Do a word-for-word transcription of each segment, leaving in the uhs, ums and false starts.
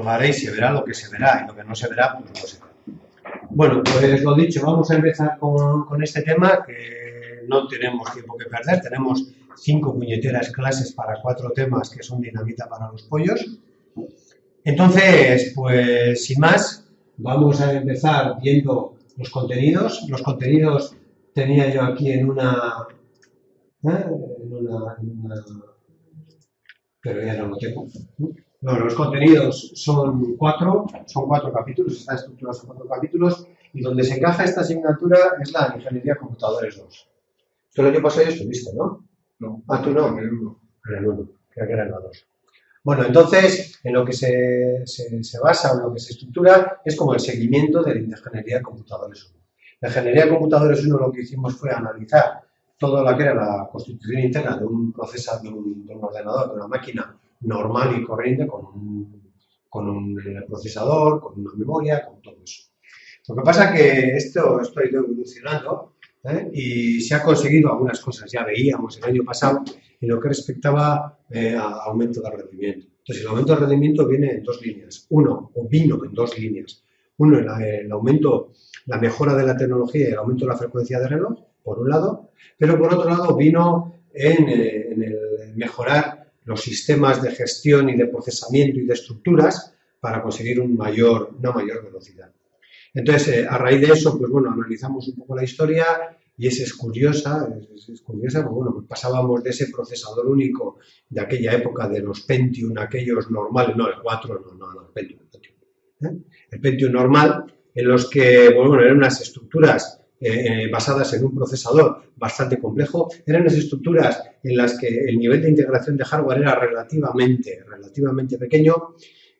probaré y se verá lo que se verá, y lo que no se verá, pues no se verá. Bueno, pues lo dicho, vamos a empezar con, con este tema, que no tenemos tiempo que perder. Tenemos cinco puñeteras clases para cuatro temas que son dinamita para los pollos. Entonces, pues sin más, vamos a empezar viendo los contenidos. Los contenidos tenía yo aquí en una... ¿eh? En una, en una pero ya no lo tengo. No, los contenidos son cuatro, son cuatro capítulos, está estructurado en cuatro capítulos, y donde se encaja esta asignatura es la Ingeniería de Computadores dos. Tú el año pasado ya estuviste, ¿no? No. Ah, tú no. En el uno. En el uno, creo que era en la dos. Bueno, entonces, en lo que se, se, se basa o en lo que se estructura es como el seguimiento de la Ingeniería de Computadores uno. La Ingeniería de Computadores uno lo que hicimos fue analizar todo lo que era la constitución interna de un procesador, de un, de un ordenador, de una máquina normal y corriente, con un, con un procesador, con una memoria, con todo eso. Lo que pasa es que esto, esto ha ido evolucionando, ¿eh? Y se ha conseguido algunas cosas. Ya veíamos el año pasado en lo que respectaba eh, a aumento de rendimiento. Entonces, el aumento de rendimiento viene en dos líneas. Uno, o vino en dos líneas. Uno, el, el aumento, la mejora de la tecnología y el aumento de la frecuencia de reloj, por un lado, pero por otro lado vino en, en el mejorar los sistemas de gestión y de procesamiento y de estructuras para conseguir un mayor, una mayor velocidad. Entonces, eh, a raíz de eso, pues bueno, analizamos un poco la historia y es, es curiosa, es, es curiosa, porque bueno, pues pasábamos de ese procesador único de aquella época de los Pentium, aquellos normales, no, el cuatro, no, no, no el Pentium, el Pentium, ¿eh? El Pentium normal, en los que, bueno, eran unas estructuras eh, basadas en un procesador bastante complejo, eran unas estructuras en las que el nivel de integración de hardware era relativamente, relativamente pequeño,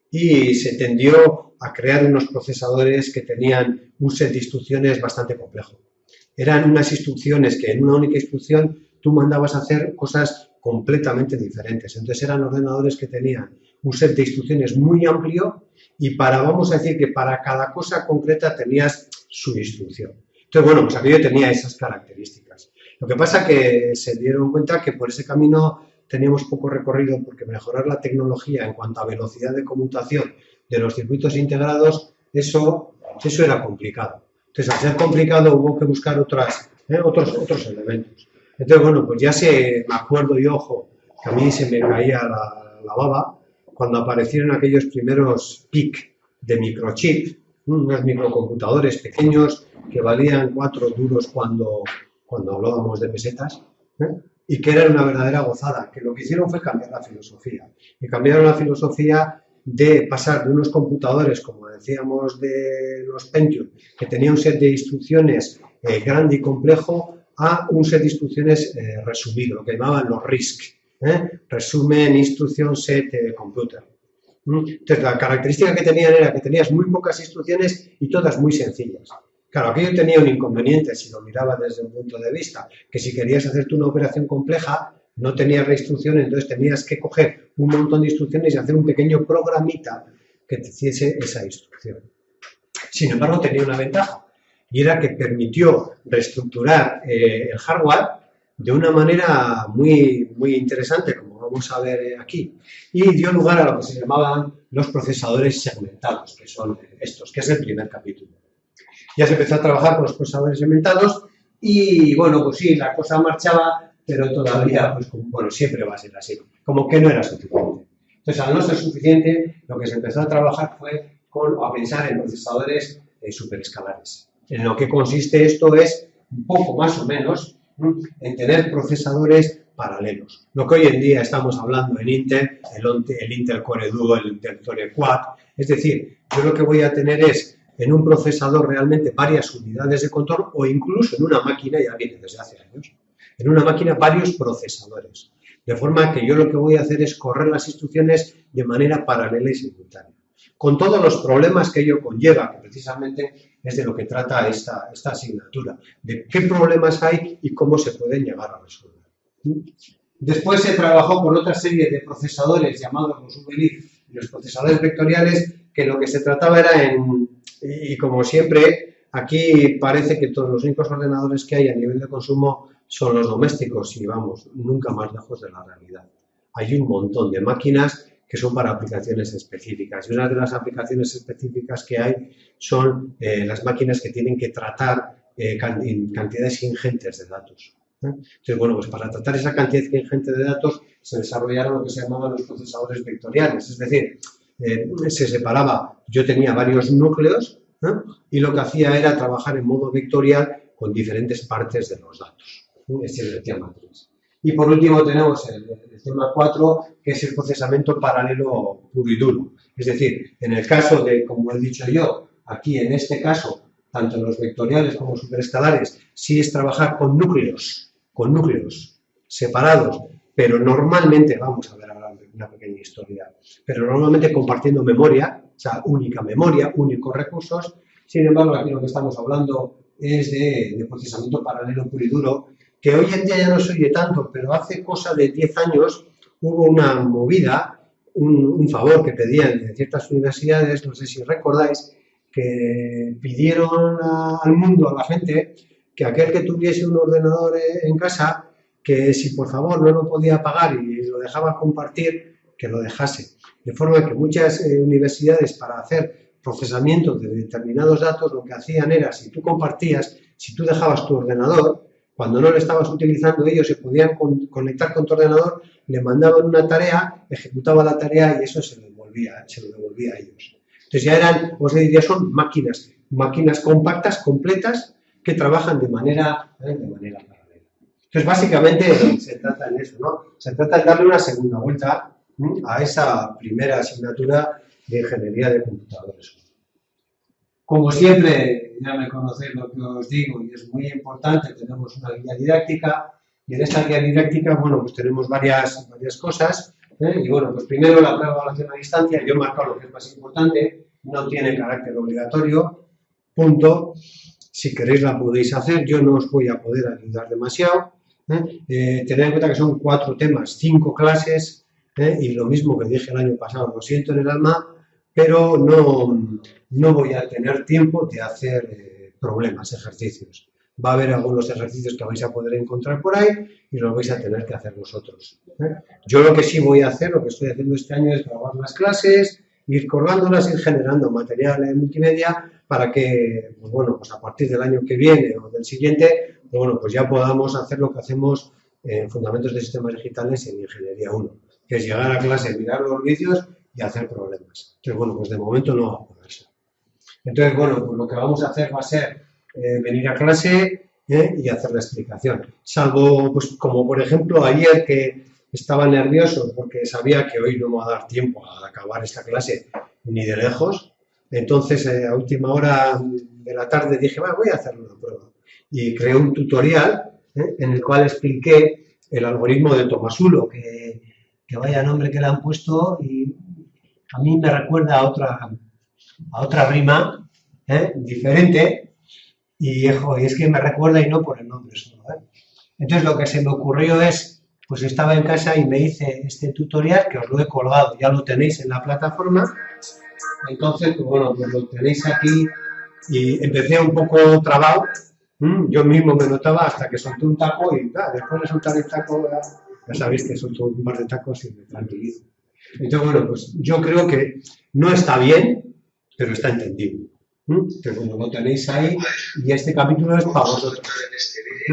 y se tendió a crear unos procesadores que tenían un set de instrucciones bastante complejo. Eran unas instrucciones que en una única instrucción tú mandabas a hacer cosas completamente diferentes. Entonces eran ordenadores que tenían un set de instrucciones muy amplio y para, vamos a decir que para cada cosa concreta tenías su instrucción. Entonces, bueno, pues aquello tenía esas características. Lo que pasa es que se dieron cuenta que por ese camino teníamos poco recorrido, porque mejorar la tecnología en cuanto a velocidad de conmutación de los circuitos integrados, eso, eso era complicado. Entonces, al ser complicado hubo que buscar otras, ¿eh? otros, otros elementos. Entonces, bueno, pues ya se, me acuerdo y ojo, que a mí se me caía la, la baba cuando aparecieron aquellos primeros P I C de microchip, unos microcomputadores pequeños que valían cuatro duros cuando, cuando hablábamos de pesetas, ¿eh? Y que eran una verdadera gozada, que lo que hicieron fue cambiar la filosofía. Y cambiaron la filosofía de pasar de unos computadores, como decíamos, de los Pentium, que tenía un set de instrucciones eh, grande y complejo, a un set de instrucciones eh, resumido, lo que llamaban los RISC, ¿eh? Resumen, Instruction Set eh, Computer. Entonces, la característica que tenían era que tenías muy pocas instrucciones y todas muy sencillas. Claro, aquello tenía un inconveniente, si lo miraba desde un punto de vista, que si querías hacerte una operación compleja, no tenías la instrucción, entonces tenías que coger un montón de instrucciones y hacer un pequeño programita que te hiciese esa instrucción. Sin embargo, tenía una ventaja, y era que permitió reestructurar eh, el hardware de una manera muy, muy interesante, como vamos a ver aquí, y dio lugar a lo que se llamaban los procesadores segmentados, que son estos, que es el primer capítulo. Ya se empezó a trabajar con los procesadores segmentados y, bueno, pues sí, la cosa marchaba, pero todavía, pues, bueno, siempre va a ser así, como que no era suficiente. Entonces, al no ser suficiente, lo que se empezó a trabajar fue con, a pensar en procesadores eh, superescalares. En lo que consiste esto es, un poco más o menos, en tener procesadores paralelos. Lo que hoy en día estamos hablando en Intel, el, el Intel Core Duo, el Intel Core Quad, es decir, yo lo que voy a tener es en un procesador realmente varias unidades de control o incluso en una máquina, ya viene desde hace años, en una máquina varios procesadores. De forma que yo lo que voy a hacer es correr las instrucciones de manera paralela y simultánea. Con todos los problemas que ello conlleva, que precisamente es de lo que trata esta, esta asignatura, de qué problemas hay y cómo se pueden llegar a resolver. Después se trabajó con otra serie de procesadores llamados los V L I F y los procesadores vectoriales, que lo que se trataba era en, y como siempre, aquí parece que todos los únicos ordenadores que hay a nivel de consumo son los domésticos y vamos, nunca más lejos de la realidad. Hay un montón de máquinas que son para aplicaciones específicas. Y una de las aplicaciones específicas que hay son eh, las máquinas que tienen que tratar eh, cantidades ingentes de datos. ¿eh? Entonces, bueno, pues para tratar esa cantidad ingente de datos se desarrollaron lo que se llamaban los procesadores vectoriales. Es decir, eh, se separaba, yo tenía varios núcleos ¿eh? y lo que hacía era trabajar en modo vectorial con diferentes partes de los datos. ¿eh? Este es el tema tres. Y por último tenemos el, el tema cuatro, que es el procesamiento paralelo puro y duro. Es decir, en el caso de, como he dicho yo, aquí en este caso, tanto en los vectoriales como superescalares, sí es trabajar con núcleos, con núcleos separados, pero normalmente, vamos a ver ahora una pequeña historia, pero normalmente compartiendo memoria, o sea, única memoria, únicos recursos. Sin embargo, aquí lo que estamos hablando es de, de procesamiento paralelo puro y duro, que hoy en día ya no se oye tanto, pero hace cosa de diez años hubo una movida, un, un favor que pedían de ciertas universidades, no sé si recordáis, que pidieron a, al mundo, a la gente, que aquel que tuviese un ordenador en casa, que si por favor no lo podía pagar y lo dejaba compartir, que lo dejase. De forma que muchas eh, universidades, para hacer procesamiento de determinados datos, lo que hacían era, si tú compartías, si tú dejabas tu ordenador, cuando no lo estabas utilizando, ellos se podían con, conectar con tu ordenador, le mandaban una tarea, ejecutaba la tarea y eso se lo devolvía, se lo devolvía a ellos. Entonces ya eran, os diría, son máquinas, máquinas compactas, completas, que trabajan de manera, ¿eh? de manera paralela. Entonces básicamente se trata en eso, ¿no? Se trata de darle una segunda vuelta ¿eh? a esa primera asignatura de ingeniería de computadores. Como siempre, ya me conocéis lo que os digo y es muy importante, tenemos una guía didáctica y en esta guía didáctica, bueno, pues tenemos varias, varias cosas ¿eh? y bueno, pues primero la prueba de evaluación a distancia, yo he marcado lo que es más importante, no tiene carácter obligatorio, punto, si queréis la podéis hacer, yo no os voy a poder ayudar demasiado, ¿eh? Eh, tened en cuenta que son cuatro temas, cinco clases ¿eh? y lo mismo que dije el año pasado, lo siento en el alma, pero no, no voy a tener tiempo de hacer eh, problemas, ejercicios. Va a haber algunos ejercicios que vais a poder encontrar por ahí y los vais a tener que hacer vosotros. ¿eh? Yo lo que sí voy a hacer, lo que estoy haciendo este año es grabar las clases, ir colgándolas, ir generando material en multimedia para que, pues bueno, pues a partir del año que viene o del siguiente, pues bueno, pues ya podamos hacer lo que hacemos en Fundamentos de Sistemas Digitales en Ingeniería uno, que es llegar a clase, mirar los vídeos y hacer problemas. Entonces, bueno, pues de momento no va a poder ser. Entonces, bueno, pues lo que vamos a hacer va a ser eh, venir a clase eh, y hacer la explicación. Salvo, pues como por ejemplo ayer que estaba nervioso porque sabía que hoy no me va a dar tiempo a acabar esta clase ni de lejos. Entonces, eh, a última hora de la tarde dije, va, voy a hacer una prueba. Y creé un tutorial eh, en el cual expliqué el algoritmo de Tomasulo, que, que vaya nombre que le han puesto y a mí me recuerda a otra, a otra rima ¿eh? diferente y, y es que me recuerda y no por el nombre solo. ¿eh? Entonces lo que se me ocurrió es, pues estaba en casa y me hice este tutorial que os lo he colgado, ya lo tenéis en la plataforma. Entonces, pues bueno, pues lo tenéis aquí y empecé un poco trabado, ¿m? Yo mismo me notaba hasta que solté un taco y ah, después de soltar el taco, ya, ya sabéis que solto un par de tacos y me tranquilizo. Entonces, bueno, pues yo creo que no está bien, pero está entendible. ¿Mm? Entonces, bueno, lo tenéis ahí y este capítulo es para vosotros. ¿Mm?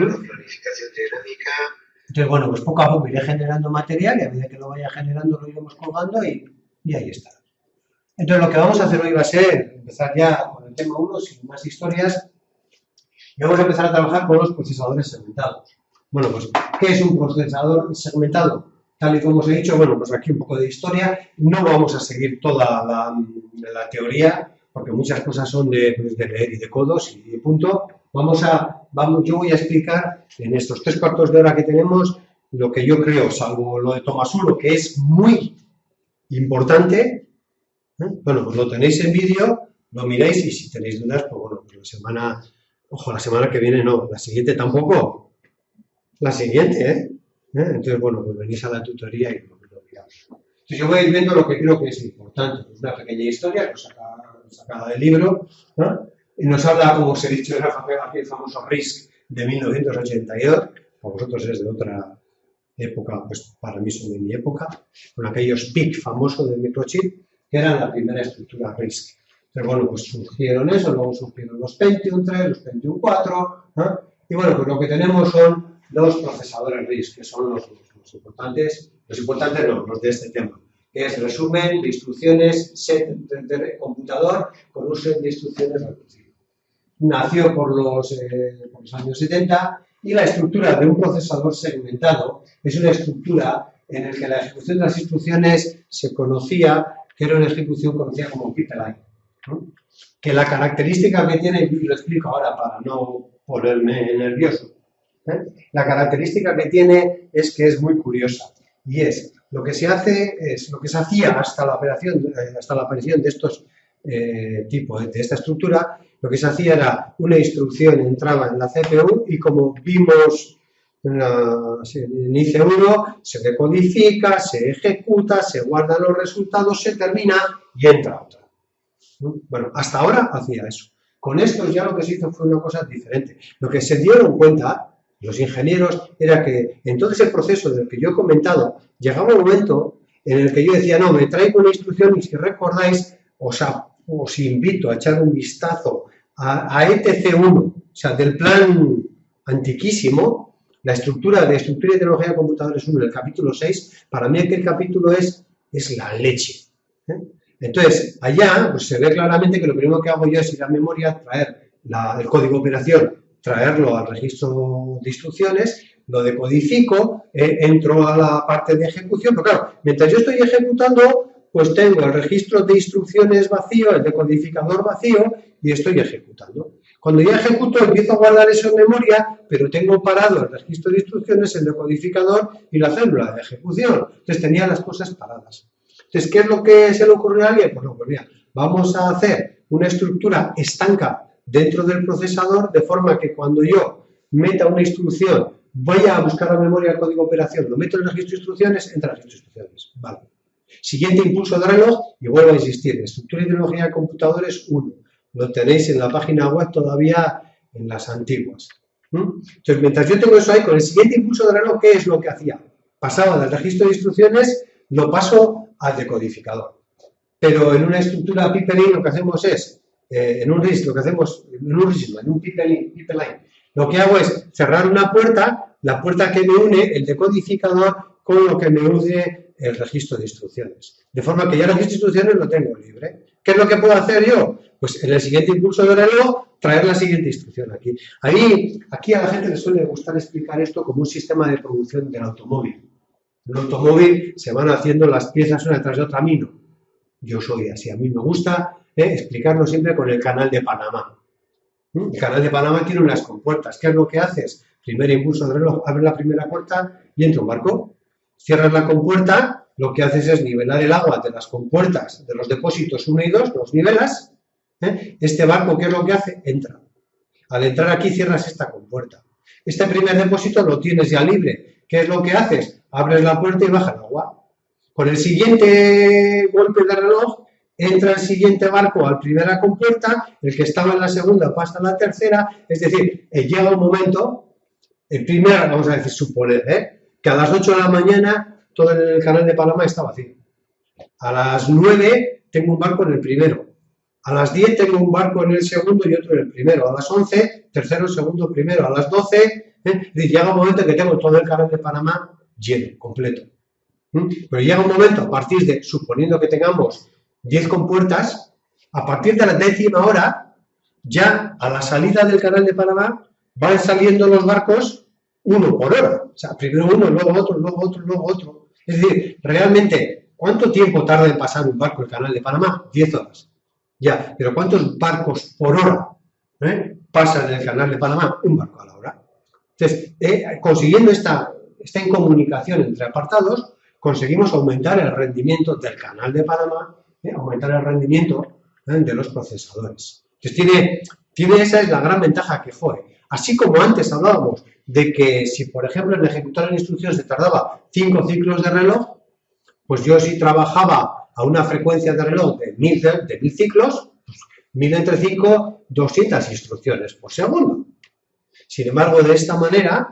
Entonces, bueno, pues poco a poco iré generando material y a medida que lo vaya generando lo iremos colgando y, y ahí está. Entonces, lo que vamos a hacer hoy va a ser empezar ya con el tema uno, sin más historias, y vamos a empezar a trabajar con los procesadores segmentados. Bueno, pues, ¿qué es un procesador segmentado? Tal y como os he dicho, bueno, pues aquí un poco de historia. No vamos a seguir toda la, la teoría, porque muchas cosas son de, pues, de leer y de codos y punto. Vamos a, vamos, yo voy a explicar en estos tres cuartos de hora que tenemos lo que yo creo, salvo lo de Tomasulo, que es muy importante. ¿eh? Bueno, pues lo tenéis en vídeo, lo miráis y si tenéis dudas, pues bueno, pues la semana, ojo, la semana que viene no, la siguiente tampoco, la siguiente, ¿eh? ¿Eh? Entonces, bueno, pues venís a la tutoría y lo, lo miramos. Entonces, yo voy a ir viendo lo que creo que es importante. Pues una pequeña historia, pues sacada, sacada del libro, ¿no? Y nos habla, como os he dicho, del famoso RISC de mil novecientos ochenta y dos, para vosotros es de otra, época, pues para mí son de mi época, con aquellos P I C famosos del microchip, que eran la primera estructura RISC. Entonces, bueno, pues surgieron eso, luego surgieron los Pentium tres, los Pentium cuatro, ¿no? Y bueno, pues lo que tenemos son los procesadores RISC, que son los, los, los importantes, los importantes no, los de este tema, que es resumen de instrucciones, set de, de computador con un set de instrucciones reducido. Nació por los, eh, por los años setenta y la estructura de un procesador segmentado es una estructura en la que la ejecución de las instrucciones se conocía, que era una ejecución conocida como pipeline, ¿no? Que la característica que tiene, y lo explico ahora para no ponerme nervioso, ¿eh? La característica que tiene es que es muy curiosa y es lo que se hace es lo que se hacía hasta la operación, hasta la aparición de estos eh, tipos de esta estructura. Lo que se hacía era una instrucción entraba en la C P U y como vimos en, la, en I C uno, se decodifica, se ejecuta, se guardan los resultados, se termina y entra otra. Bueno, hasta ahora hacía eso. Con esto ya lo que se hizo fue una cosa diferente. Lo que se dieron cuenta los ingenieros era que en todo ese proceso del que yo he comentado, llegaba un momento en el que yo decía, no, me traigo una instrucción y si recordáis, os, a, os invito a echar un vistazo a, a E T C uno, o sea, del plan antiquísimo, la estructura de Estructura y Tecnología de Computadores uno, el capítulo seis, para mí aquel capítulo es, es la leche. ¿eh? Entonces, allá pues, se ve claramente que lo primero que hago yo es ir a memoria, traer la, el código de operación, traerlo al registro de instrucciones, lo decodifico, eh, entro a la parte de ejecución, pero claro, mientras yo estoy ejecutando, pues tengo el registro de instrucciones vacío, el decodificador vacío y estoy ejecutando. Cuando ya ejecuto, empiezo a guardar eso en memoria, pero tengo parado el registro de instrucciones, el decodificador y la célula de ejecución. Entonces tenía las cosas paradas. Entonces, ¿qué es lo que se le ocurrió a alguien? Pues no, pues mira, vamos a hacer una estructura estanca dentro del procesador, de forma que cuando yo meta una instrucción, vaya a buscar la memoria del código de operación, lo meto en el registro de instrucciones, entra en el registro de instrucciones. Vale. Siguiente impulso de reloj, y vuelvo a insistir, Estructura y Tecnología de Computadores uno. Lo tenéis en la página web todavía en las antiguas. ¿Mm? Entonces, mientras yo tengo eso ahí, con el siguiente impulso de reloj, ¿qué es lo que hacía? Pasaba del registro de instrucciones, lo paso al decodificador. Pero en una estructura pipeline lo que hacemos es, eh, en un R I S C lo que hacemos, en un R I S C, en un pipeline, pipeline, lo que hago es cerrar una puerta, la puerta que me une el decodificador con lo que me une el registro de instrucciones. De forma que ya el registro de instrucciones lo tengo libre. ¿Qué es lo que puedo hacer yo? Pues en el siguiente impulso de reloj, traer la siguiente instrucción aquí. Ahí, aquí a la gente le suele gustar explicar esto como un sistema de producción del automóvil. En el automóvil se van haciendo las piezas una detrás de otra. A mí no. Yo soy así. A mí me gusta eh, explicarlo siempre con el canal de Panamá. ¿Mm? El canal de Panamá tiene unas compuertas. ¿Qué es lo que haces? Primer impulso de reloj, abre la primera puerta y entra un barco. Cierras la compuerta, lo que haces es nivelar el agua de las compuertas de los depósitos uno y dos, los nivelas. ¿eh? Este barco, ¿qué es lo que hace? Entra. Al entrar aquí cierras esta compuerta. Este primer depósito lo tienes ya libre. ¿Qué es lo que haces? Abres la puerta y baja el agua. Con el siguiente golpe de reloj, entra el siguiente barco a la primera compuerta, el que estaba en la segunda pasa a la tercera, es decir, eh, llega un momento, el primer, vamos a decir, suponer, ¿eh? que a las ocho de la mañana todo el canal de Panamá está vacío. A las nueve tengo un barco en el primero. A las diez tengo un barco en el segundo y otro en el primero. A las once, tercero, segundo, primero. A las doce, ¿eh? es decir, llega un momento en que tengo todo el canal de Panamá lleno, completo. ¿Mm? Pero llega un momento, a partir de, suponiendo que tengamos diez compuertas, a partir de la décima hora, ya a la salida del canal de Panamá van saliendo los barcos uno por hora. O sea, primero uno, luego otro, luego otro, luego otro. Es decir, realmente, ¿cuánto tiempo tarda en pasar un barco el canal de Panamá? diez horas. Ya, pero ¿cuántos barcos por hora eh, pasan en el canal de Panamá? Un barco a la hora. Entonces, eh, consiguiendo esta, esta incomunicación entre apartados, conseguimos aumentar el rendimiento del canal de Panamá, eh, aumentar el rendimiento eh, de los procesadores. Entonces, tiene, tiene, esa es la gran ventaja que fue. Así como antes hablábamos de que si, por ejemplo, en ejecutar una instrucción se tardaba cinco ciclos de reloj, pues yo si trabajaba a una frecuencia de reloj de mil, de mil ciclos, pues mil entre cinco, doscientas instrucciones por segundo. Sin embargo, de esta manera,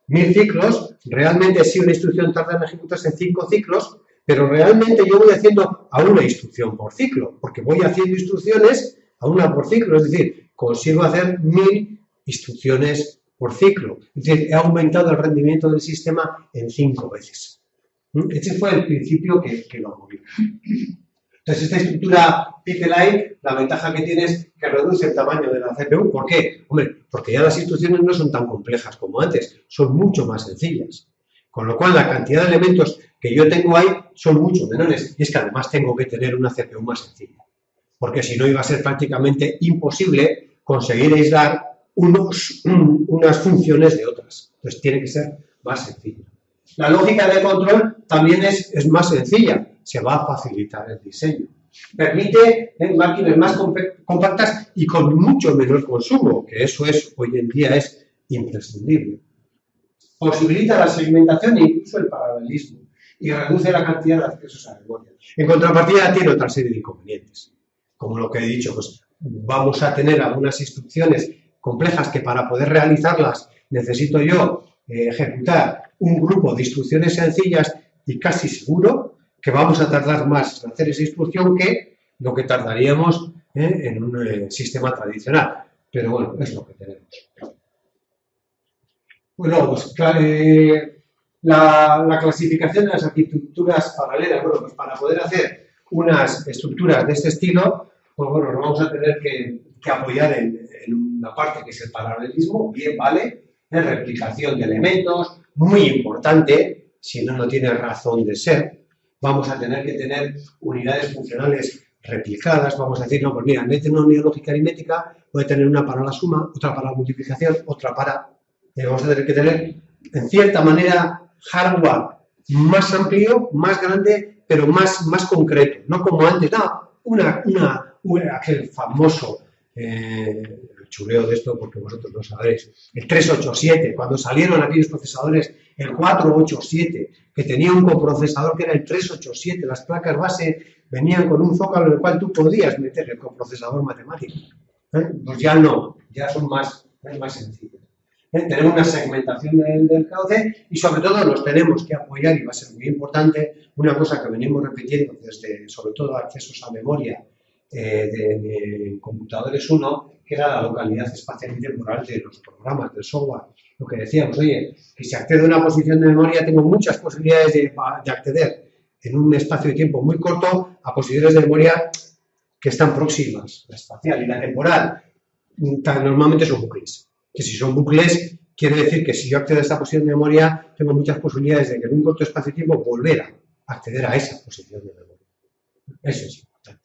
mil ciclos, realmente sí una instrucción tarda en ejecutarse en cinco ciclos, pero realmente yo voy haciendo a una instrucción por ciclo, porque voy haciendo instrucciones a una por ciclo, es decir, consigo hacer mil instrucciones por ciclo. Es decir, he aumentado el rendimiento del sistema en cinco veces. Ese fue el principio que, que lo movió. Entonces, esta estructura Pipeline, la ventaja que tiene es que reduce el tamaño de la C P U. ¿Por qué? Hombre, porque ya las instrucciones no son tan complejas como antes, son mucho más sencillas. Con lo cual, la cantidad de elementos que yo tengo ahí son mucho menores. Y es que además tengo que tener una C P U más sencilla. Porque si no iba a ser prácticamente imposible conseguir aislar unos, un, unas funciones de otras. Entonces, tiene que ser más sencilla. La lógica de control también es, es más sencilla. Se va a facilitar el diseño. Permite eh, máquinas más compactas y con mucho menor consumo, que eso es, hoy en día es imprescindible. Posibilita la segmentación e incluso el paralelismo y reduce la cantidad de accesos a memoria. En contrapartida tiene otra serie de inconvenientes. Como lo que he dicho, pues vamos a tener algunas instrucciones complejas que para poder realizarlas necesito yo eh, ejecutar un grupo de instrucciones sencillas y casi seguro que vamos a tardar más en hacer esa instrucción que lo que tardaríamos eh, en un eh, sistema tradicional. Pero bueno, es lo que tenemos. Bueno, pues eh, la, la clasificación de las arquitecturas paralelas, bueno, pues para poder hacer unas estructuras de este estilo, pues bueno, nos vamos a tener que, que apoyar en, en una parte que es el paralelismo, bien vale, en replicación de elementos, muy importante, si no, no tiene razón de ser. Vamos a tener que tener unidades funcionales replicadas, vamos a decir, no, pues mira, en vez de una unidad lógica aritmética, voy a tener una para la suma, otra para la multiplicación, otra para... Eh, vamos a tener que tener, en cierta manera, hardware más amplio, más grande, pero más, más concreto, no como antes, no, una, una, una aquel famoso eh, chuleo de esto, porque vosotros lo sabréis, el tres ocho siete, cuando salieron aquellos procesadores, el cuatro ocho siete, que tenía un coprocesador que era el tres ocho siete, las placas base venían con un zócalo en el cual tú podías meter el coprocesador matemático. ¿Eh? Pues ya no, ya son más, más sencillos. ¿Eh? Tenemos una segmentación del, del cauce y sobre todo nos tenemos que apoyar, y va a ser muy importante, una cosa que venimos repitiendo desde, sobre todo, accesos a memoria eh, de, de computadores uno, que era la localidad espacial y temporal de los programas, del software. Lo que decíamos, oye, que si accedo a una posición de memoria tengo muchas posibilidades de, de acceder en un espacio de tiempo muy corto a posiciones de memoria que están próximas, la espacial y la temporal. Normalmente son bucles. Que si son bucles, quiere decir que si yo accedo a esta posición de memoria, tengo muchas posibilidades de que en un corto espacio de tiempo volver a acceder a esa posición de memoria. Eso es importante.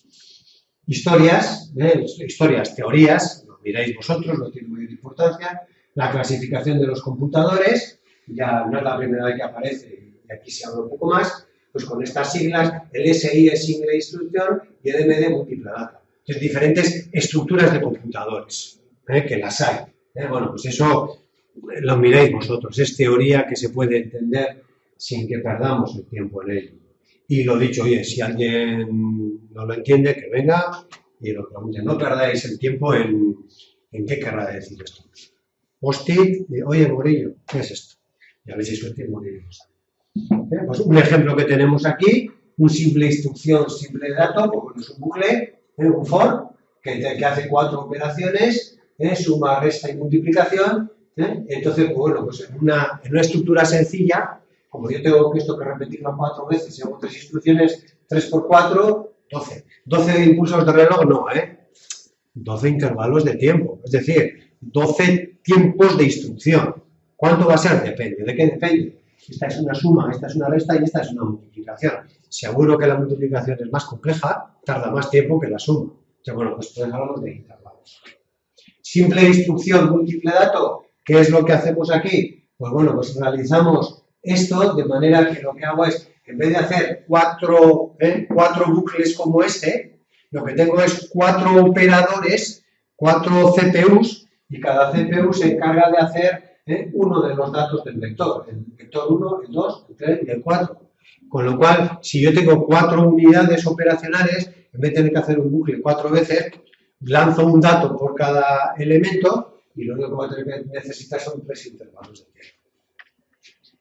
Historias, ¿eh? historias, teorías, lo miráis vosotros, no tiene mayor importancia. La clasificación de los computadores, ya no es la primera vez que aparece, y aquí se habla un poco más, pues con estas siglas, el S I es Single Instruction y el M D Multiple Data. Entonces, diferentes estructuras de computadores, ¿eh? que las hay. ¿eh? Bueno, pues eso lo miráis vosotros, es teoría que se puede entender sin que perdamos el tiempo en ello. Y lo dicho, oye, si alguien no lo entiende, que venga y lo pregunte. No perdáis el tiempo en, en qué querrá decir esto. Post-it, oye, Morillo, ¿qué es esto? Ya veis si suerte y Morillo lo sabe. ¿Eh? Pues un ejemplo que tenemos aquí, un simple instrucción, simple dato, pues es un bucle, ¿eh? un for, que, que hace cuatro operaciones, ¿eh? suma, resta y multiplicación. ¿eh? Entonces, pues bueno, pues en una, en una estructura sencilla, como yo tengo esto que repetirlo cuatro veces y hago tres instrucciones, tres por cuatro, doce. doce impulsos de reloj, no, ¿eh? doce intervalos de tiempo, es decir, doce tiempos de instrucción. ¿Cuánto va a ser? Depende. ¿De qué depende? Esta es una suma, esta es una resta y esta es una multiplicación. Seguro que la multiplicación es más compleja, tarda más tiempo que la suma. Entonces, bueno, pues entonces hablamos de intervalos. Simple instrucción, múltiple dato, ¿qué es lo que hacemos aquí? Pues bueno, pues realizamos esto de manera que lo que hago es, en vez de hacer cuatro, ¿eh? cuatro bucles como este, lo que tengo es cuatro operadores, cuatro C P Us, y cada C P U se encarga de hacer ¿eh? uno de los datos del vector, el vector uno, el dos, el tres y el cuatro. Con lo cual, si yo tengo cuatro unidades operacionales, en vez de tener que hacer un bucle cuatro veces, lanzo un dato por cada elemento y lo único que voy a tener que necesitar son tres intervalos de tiempo.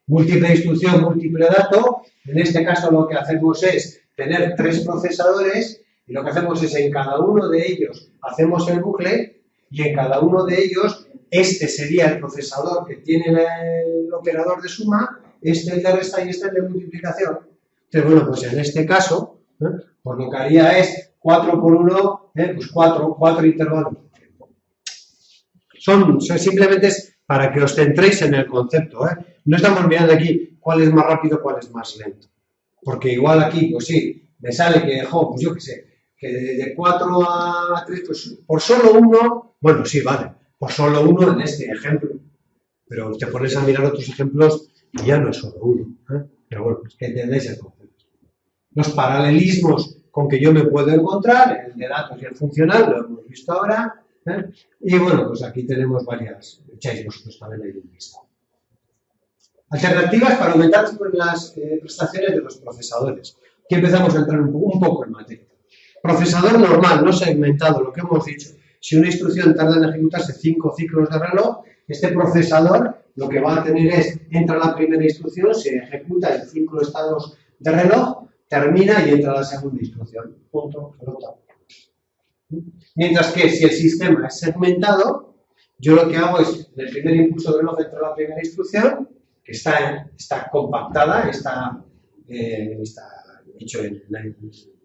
múltiple instrucción, múltiple dato. En este caso lo que hacemos es tener tres procesadores y lo que hacemos es en cada uno de ellos hacemos el bucle y en cada uno de ellos este sería el procesador que tiene el operador de suma, este el de resta y este el de multiplicación. Entonces, bueno, pues en este caso, ¿eh? pues lo que haría es cuatro por uno, ¿eh? pues cuatro, cuatro intervalos de tiempo. Son, son simplemente es para que os centréis en el concepto. ¿eh? No estamos mirando aquí cuál es más rápido, cuál es más lento. Porque igual aquí, pues sí, me sale que, jo, pues yo qué sé, que de cuatro a tres, pues por solo uno, bueno, sí, vale, por solo uno en este ejemplo. Pero te pones a mirar otros ejemplos y ya no es solo uno. ¿eh? Pero bueno, es que entendéis el concepto. Los paralelismos con que yo me puedo encontrar, el de datos y el funcional, lo hemos visto ahora. ¿eh? Y bueno, pues aquí tenemos varias, echáis vosotros también ahí un vistazo. Alternativas para aumentar las eh, prestaciones de los procesadores. Aquí empezamos a entrar un poco, un poco en materia. Procesador normal, no segmentado, lo que hemos dicho. Si una instrucción tarda en ejecutarse cinco ciclos de reloj, este procesador lo que va a tener es, entra la primera instrucción, se ejecuta en cinco estados de reloj, termina y entra la segunda instrucción. Punto, pelota. Mientras que si el sistema es segmentado, yo lo que hago es, en el primer impulso de reloj entra la primera instrucción, que está, está compactada, está, eh, está hecho en, en,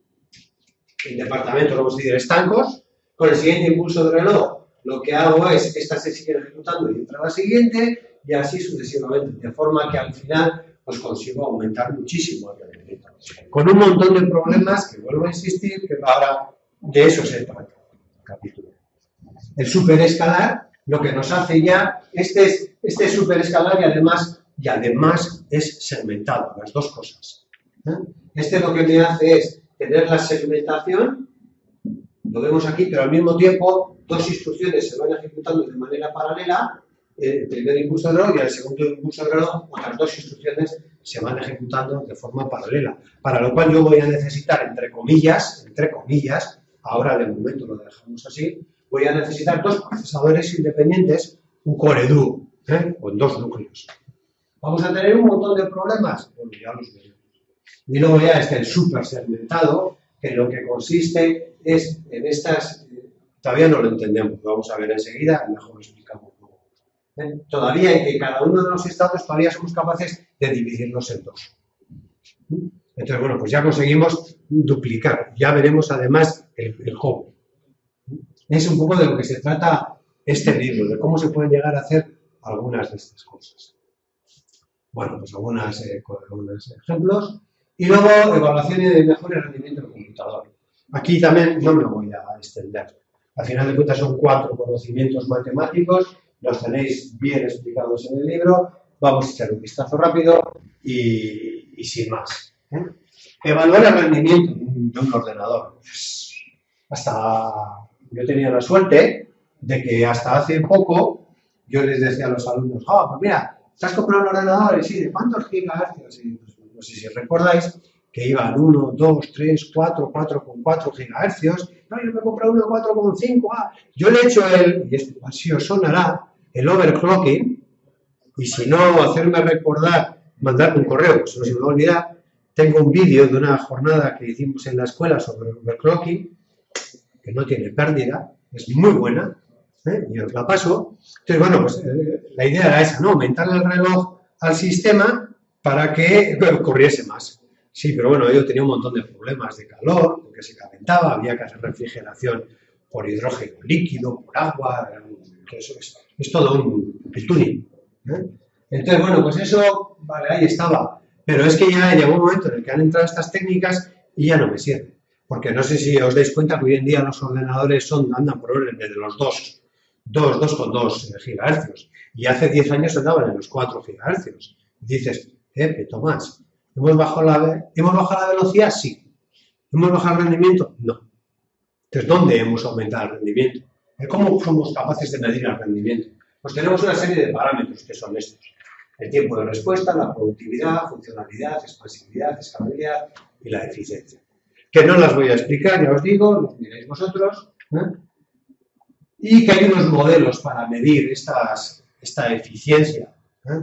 en departamentos, vamos a decir, estancos. Con el siguiente impulso de reloj, lo que hago es, esta se sigue ejecutando y entra la siguiente, y así sucesivamente, de forma que al final pues consigo aumentar muchísimo el rendimiento. Con un montón de problemas, que vuelvo a insistir, que ahora de eso se trata el capítulo. El superescalar, lo que nos hace ya, este es, este es superescalar y además y además es segmentado, las dos cosas. ¿eh? Este lo que me hace es tener la segmentación, lo vemos aquí, pero al mismo tiempo dos instrucciones se van ejecutando de manera paralela, el primer impulso de reloj y el segundo impulso de reloj, otras dos instrucciones se van ejecutando de forma paralela, para lo cual yo voy a necesitar, entre comillas, entre comillas, ahora de momento lo dejamos así, voy a necesitar dos procesadores independientes, un core duo, ¿eh? con dos núcleos. ¿Vamos a tener un montón de problemas? Bueno, ya los veremos. Y luego ya está el super segmentado, que lo que consiste es en estas, eh, todavía no lo entendemos, lo vamos a ver enseguida, mejor lo explicamos luego. ¿Eh? Todavía en que cada uno de los estados todavía somos capaces de dividirlos en dos. Entonces, bueno, pues ya conseguimos duplicar, ya veremos además el, el cómo. Es un poco de lo que se trata este libro, de cómo se pueden llegar a hacer algunas de estas cosas. Bueno, pues algunas, eh, algunos ejemplos. Y luego, evaluación de mejor rendimiento del computador. Aquí también no me voy a extender. Al final de cuentas son cuatro conocimientos matemáticos, los tenéis bien explicados en el libro. Vamos a echar un vistazo rápido y, y sin más. ¿eh? Evaluar el rendimiento de un ordenador. Hasta yo tenía la suerte de que hasta hace poco yo les decía a los alumnos, oh, pues mira, ¿te has comprado un ordenador? Y sí, ¿de cuántos gigahercios? Y pues, no sé si recordáis que iban uno, dos, tres, cuatro, cuatro coma cuatro gigahercios. No, yo me he comprado uno de cuatro coma cinco. Ah, yo le he hecho el, y esto así os sonará, el overclocking. Y si no, hacerme recordar, mandarme un correo, pues no se me va a olvidar. Tengo un vídeo de una jornada que hicimos en la escuela sobre el overclocking, que no tiene pérdida, es muy buena. ¿eh? Y os la paso. Entonces, bueno, pues eh, la idea era esa, ¿no? Aumentarle el reloj al sistema para que bueno, corriese más. Sí, pero bueno, yo tenía un montón de problemas de calor, porque se calentaba, había que hacer refrigeración por hidrógeno líquido, por agua, que eso es, es todo un tuning. ¿eh? Entonces, bueno, pues eso, vale, ahí estaba. Pero es que ya llegó un momento en el que han entrado estas técnicas y ya no me sirven. Porque no sé si os dais cuenta que hoy en día los ordenadores son, andan por orden de los dos, dos coma dos gigahercios. Y hace diez años andaban en los cuatro gigahercios. Y dices, eh, Tomás, ¿hemos bajado, la, ¿hemos bajado la velocidad? Sí. ¿Hemos bajado el rendimiento? No. Entonces, ¿dónde hemos aumentado el rendimiento? ¿Cómo somos capaces de medir el rendimiento? Pues tenemos una serie de parámetros que son estos. El tiempo de respuesta, la productividad, funcionalidad, expansividad, escalabilidad y la eficiencia. Que no las voy a explicar, ya os digo, los miráis vosotros. ¿eh? Y que hay unos modelos para medir estas, esta eficiencia. ¿eh?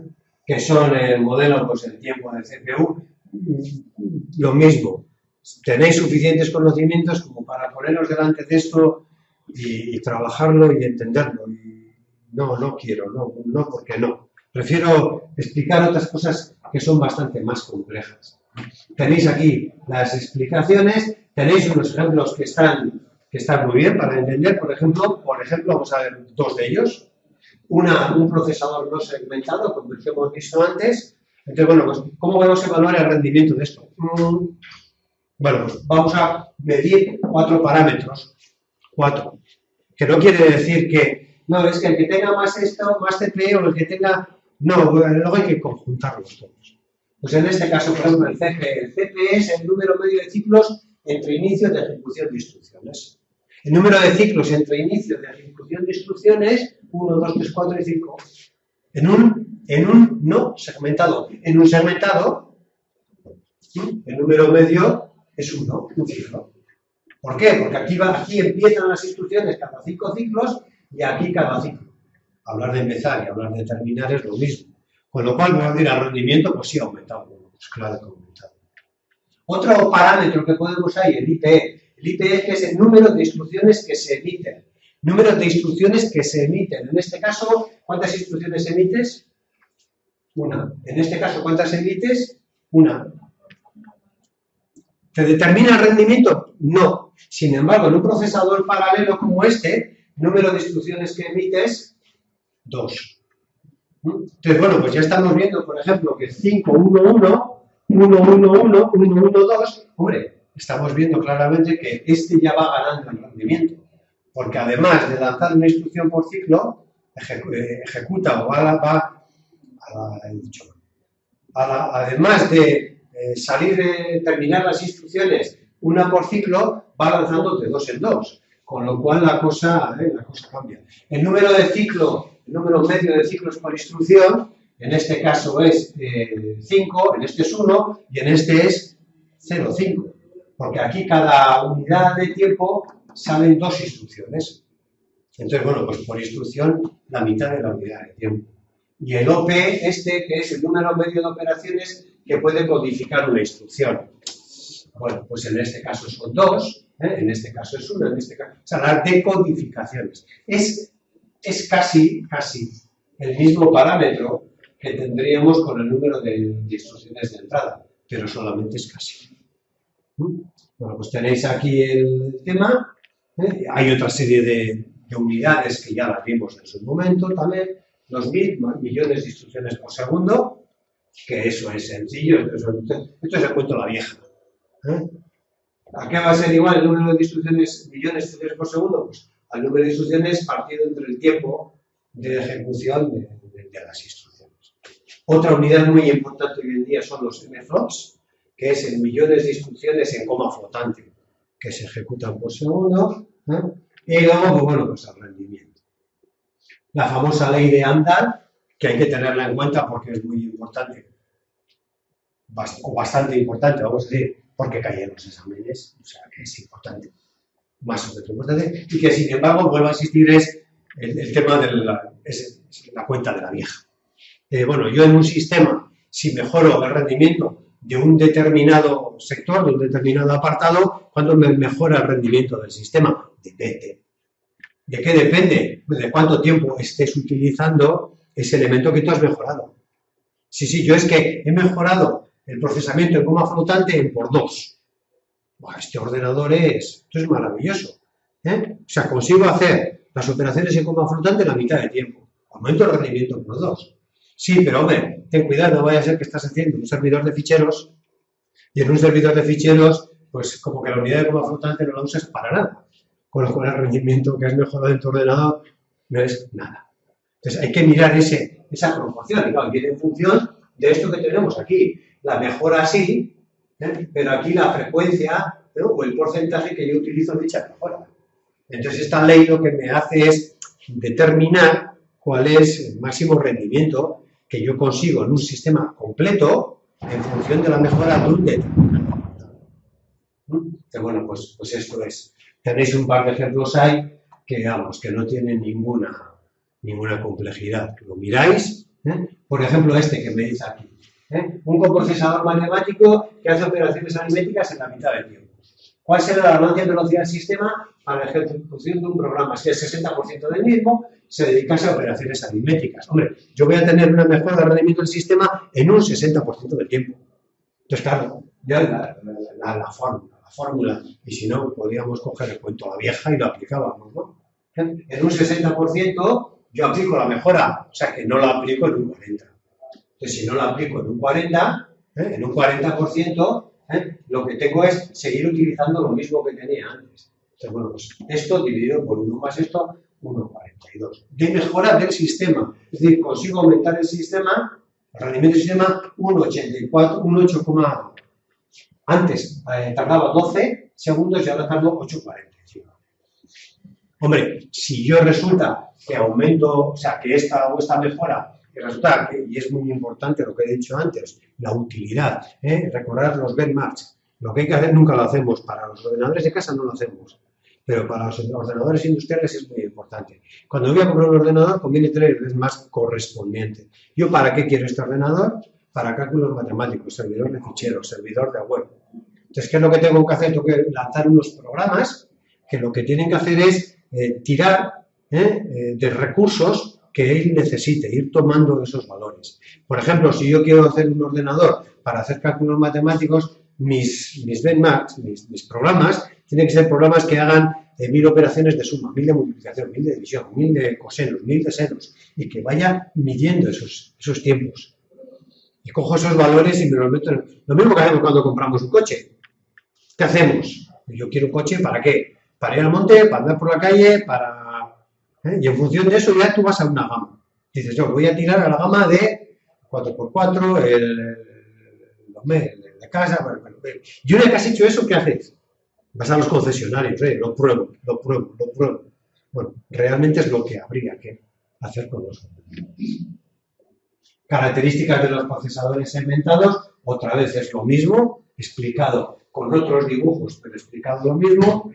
que son el modelo, pues el tiempo del C P U, lo mismo. Tenéis suficientes conocimientos como para poneros delante de esto y, y trabajarlo y entenderlo. Y no, no quiero, no, no, porque no. Prefiero explicar otras cosas que son bastante más complejas. Tenéis aquí las explicaciones, tenéis unos ejemplos que están, que están muy bien para entender. Por ejemplo, por ejemplo, vamos a ver dos de ellos. Una, un procesador no segmentado, como el que hemos visto antes. Entonces, bueno, pues, ¿cómo vamos a evaluar el rendimiento de esto? Mm, bueno, pues vamos a medir cuatro parámetros. Cuatro. Que no quiere decir que, no, es que el que tenga más esto, más C P o el que tenga... No, luego hay que conjuntarlos todos. Pues en este caso, por ejemplo, el C P. El C P es el número medio de ciclos entre inicio de ejecución de instrucciones. El número de ciclos entre inicio de ejecución de instrucciones, uno, dos, tres, cuatro y cinco. En un, en un no segmentado. En un segmentado, el número medio es uno, un ciclo. ¿Por qué? Porque aquí, va, aquí empiezan las instrucciones cada cinco ciclos y aquí cada ciclo. Hablar de empezar y hablar de terminar es lo mismo. Con lo cual, vamos a decir, el rendimiento, pues sí ha aumentado. Bueno, pues claro que ha aumentado. Otro parámetro que podemos ahí, el I P E. El I P E que es el número de instrucciones que se emiten. Número de instrucciones que se emiten. En este caso, ¿cuántas instrucciones emites? Una. En este caso, ¿cuántas emites? Una. ¿Te determina el rendimiento? No. Sin embargo, en un procesador paralelo como este, número de instrucciones que emites, dos. Entonces, bueno, pues ya estamos viendo, por ejemplo, que cinco, uno, uno, uno, uno, uno, uno, uno, dos, hombre, estamos viendo claramente que este ya va ganando el rendimiento. Porque además de lanzar una instrucción por ciclo, ejecu ejecuta o va, va a la, he dicho, a la, además de eh, salir de terminar las instrucciones una por ciclo, va lanzando de dos en dos. Con lo cual la cosa, eh, la cosa cambia. El número de ciclo, el número medio de ciclos por instrucción, en este caso es eh, cinco, en este es uno y en este es cero coma cinco. Porque aquí cada unidad de tiempo salen dos instrucciones. Entonces, bueno, pues por instrucción la mitad de la unidad de tiempo. Y el O P, este, que es el número medio de operaciones que puede codificar una instrucción. Bueno, pues en este caso son dos, ¿eh? En este caso es una, en este caso... O sea, las decodificaciones. Es, es casi, casi el mismo parámetro que tendríamos con el número de, de instrucciones de entrada, pero solamente es casi. ¿Mm? Bueno, pues tenéis aquí el tema. ¿eh? Hay otra serie de, de unidades que ya las vimos en su momento también. Los mil millones de instrucciones por segundo, que eso es sencillo. Esto es el cuento de la vieja. ¿Eh? ¿A qué va a ser igual el número de instrucciones, millones de instrucciones por segundo? Pues al número de instrucciones partido entre el tiempo de ejecución de, de, de las instrucciones. Otra unidad muy importante hoy en día son los M flops, que es el millones de instrucciones en coma flotante que se ejecutan por segundo. ¿eh? Y luego, pues bueno, pues el rendimiento. La famosa ley de Amdahl, que hay que tenerla en cuenta porque es muy importante, o bastante importante, vamos a decir, porque caen los exámenes, o sea, que es importante, más o menos importante, y que sin embargo vuelve a existir es el, el tema de la, es, es la cuenta de la vieja. Eh, bueno, yo en un sistema, si mejoro el rendimiento de un determinado sector, de un determinado apartado, ¿cuándo me mejora el rendimiento del sistema? Depende. ¿De qué depende? De cuánto tiempo estés utilizando ese elemento que tú has mejorado. Sí, sí, yo es que he mejorado el procesamiento en coma flotante en por dos. Buah, este ordenador es, esto es maravilloso. ¿eh? O sea, consigo hacer las operaciones en coma flotante en la mitad de tiempo. Aumento el rendimiento por dos. Sí, pero hombre, ten cuidado, no vaya a ser que estás haciendo un servidor de ficheros y en un servidor de ficheros, pues como que la unidad de coma flotante no la usas para nada. Con lo cual el rendimiento que has mejorado en tu ordenador no es nada. Entonces hay que mirar ese, esa proporción, y claro, viene en función de esto que tenemos aquí. La mejora sí, ¿eh? pero aquí la frecuencia, ¿no? o el porcentaje que yo utilizo en dicha mejora. Entonces esta ley lo que me hace es determinar cuál es el máximo rendimiento que yo consigo en un sistema completo en función de la mejora de un determinado. Entonces, bueno, pues, pues esto es. Tenéis un par de ejemplos ahí que, vamos, que no tienen ninguna, ninguna complejidad. Lo miráis, ¿eh? Por ejemplo, este que me dice aquí. ¿eh? Un coprocesador matemático que hace operaciones aritméticas en la mitad del tiempo. ¿Cuál será la ganancia de velocidad del sistema para la ejecución de un programa? Si el sesenta por ciento del mismo se dedicase a operaciones aritméticas. Hombre, yo voy a tener una mejora de rendimiento del sistema en un sesenta por ciento del tiempo. Entonces, claro, ya la, la, la, la fórmula, la fórmula, y si no, podríamos coger el cuento a la vieja y lo aplicábamos, ¿no? En un sesenta por ciento yo aplico la mejora, o sea que no la aplico en un cuarenta por ciento. Entonces, si no la aplico en un cuarenta por ciento, ¿eh? en un cuarenta por ciento, ¿eh? lo que tengo es seguir utilizando lo mismo que tenía antes. Entonces, bueno, pues esto dividido por uno más esto, uno coma cuarenta y dos. De mejora del sistema, es decir, consigo aumentar el sistema, el rendimiento del sistema, uno coma ochenta y cuatro, un ocho, antes eh, tardaba doce segundos y ahora tardo ocho coma cuarenta. Hombre, si yo resulta que aumento, o sea, que esta o esta mejora, que resulta que, y es muy importante lo que he dicho antes, la utilidad, ¿eh? recordar los benchmarks. Lo que hay que hacer nunca lo hacemos, para los ordenadores de casa no lo hacemos, pero para los ordenadores industriales es muy importante. Cuando voy a comprar un ordenador, conviene tener el benchmark correspondiente. ¿Yo para qué quiero este ordenador? Para cálculos matemáticos, servidor de ficheros, servidor de web. Entonces, ¿qué es lo que tengo que hacer? Tengo que lanzar unos programas que lo que tienen que hacer es eh, tirar eh, eh, de recursos que él necesite, ir tomando esos valores. Por ejemplo, si yo quiero hacer un ordenador para hacer cálculos matemáticos, mis, mis benchmarks, mis, mis programas, tienen que ser programas que hagan eh, mil operaciones de suma, mil de multiplicación, mil de división, mil de cosenos, mil de senos, y que vaya midiendo esos, esos tiempos. Y cojo esos valores y me los meto en... Lo mismo que hacemos cuando compramos un coche. ¿Qué hacemos? Yo quiero un coche, ¿para qué? Para ir al monte, para andar por la calle, para... ¿eh? Y en función de eso ya tú vas a una gama. Dices, yo voy a tirar a la gama de cuatro por cuatro, el, el, el, el de casa... Bueno, bueno, y una vez que has hecho eso, ¿qué haces? Vas a los concesionarios, ¿eh? lo pruebo, lo pruebo, lo pruebo. Bueno, realmente es lo que habría que hacer con los ordenadores. Características de los procesadores segmentados, otra vez es lo mismo, explicado con otros dibujos, pero explicado lo mismo.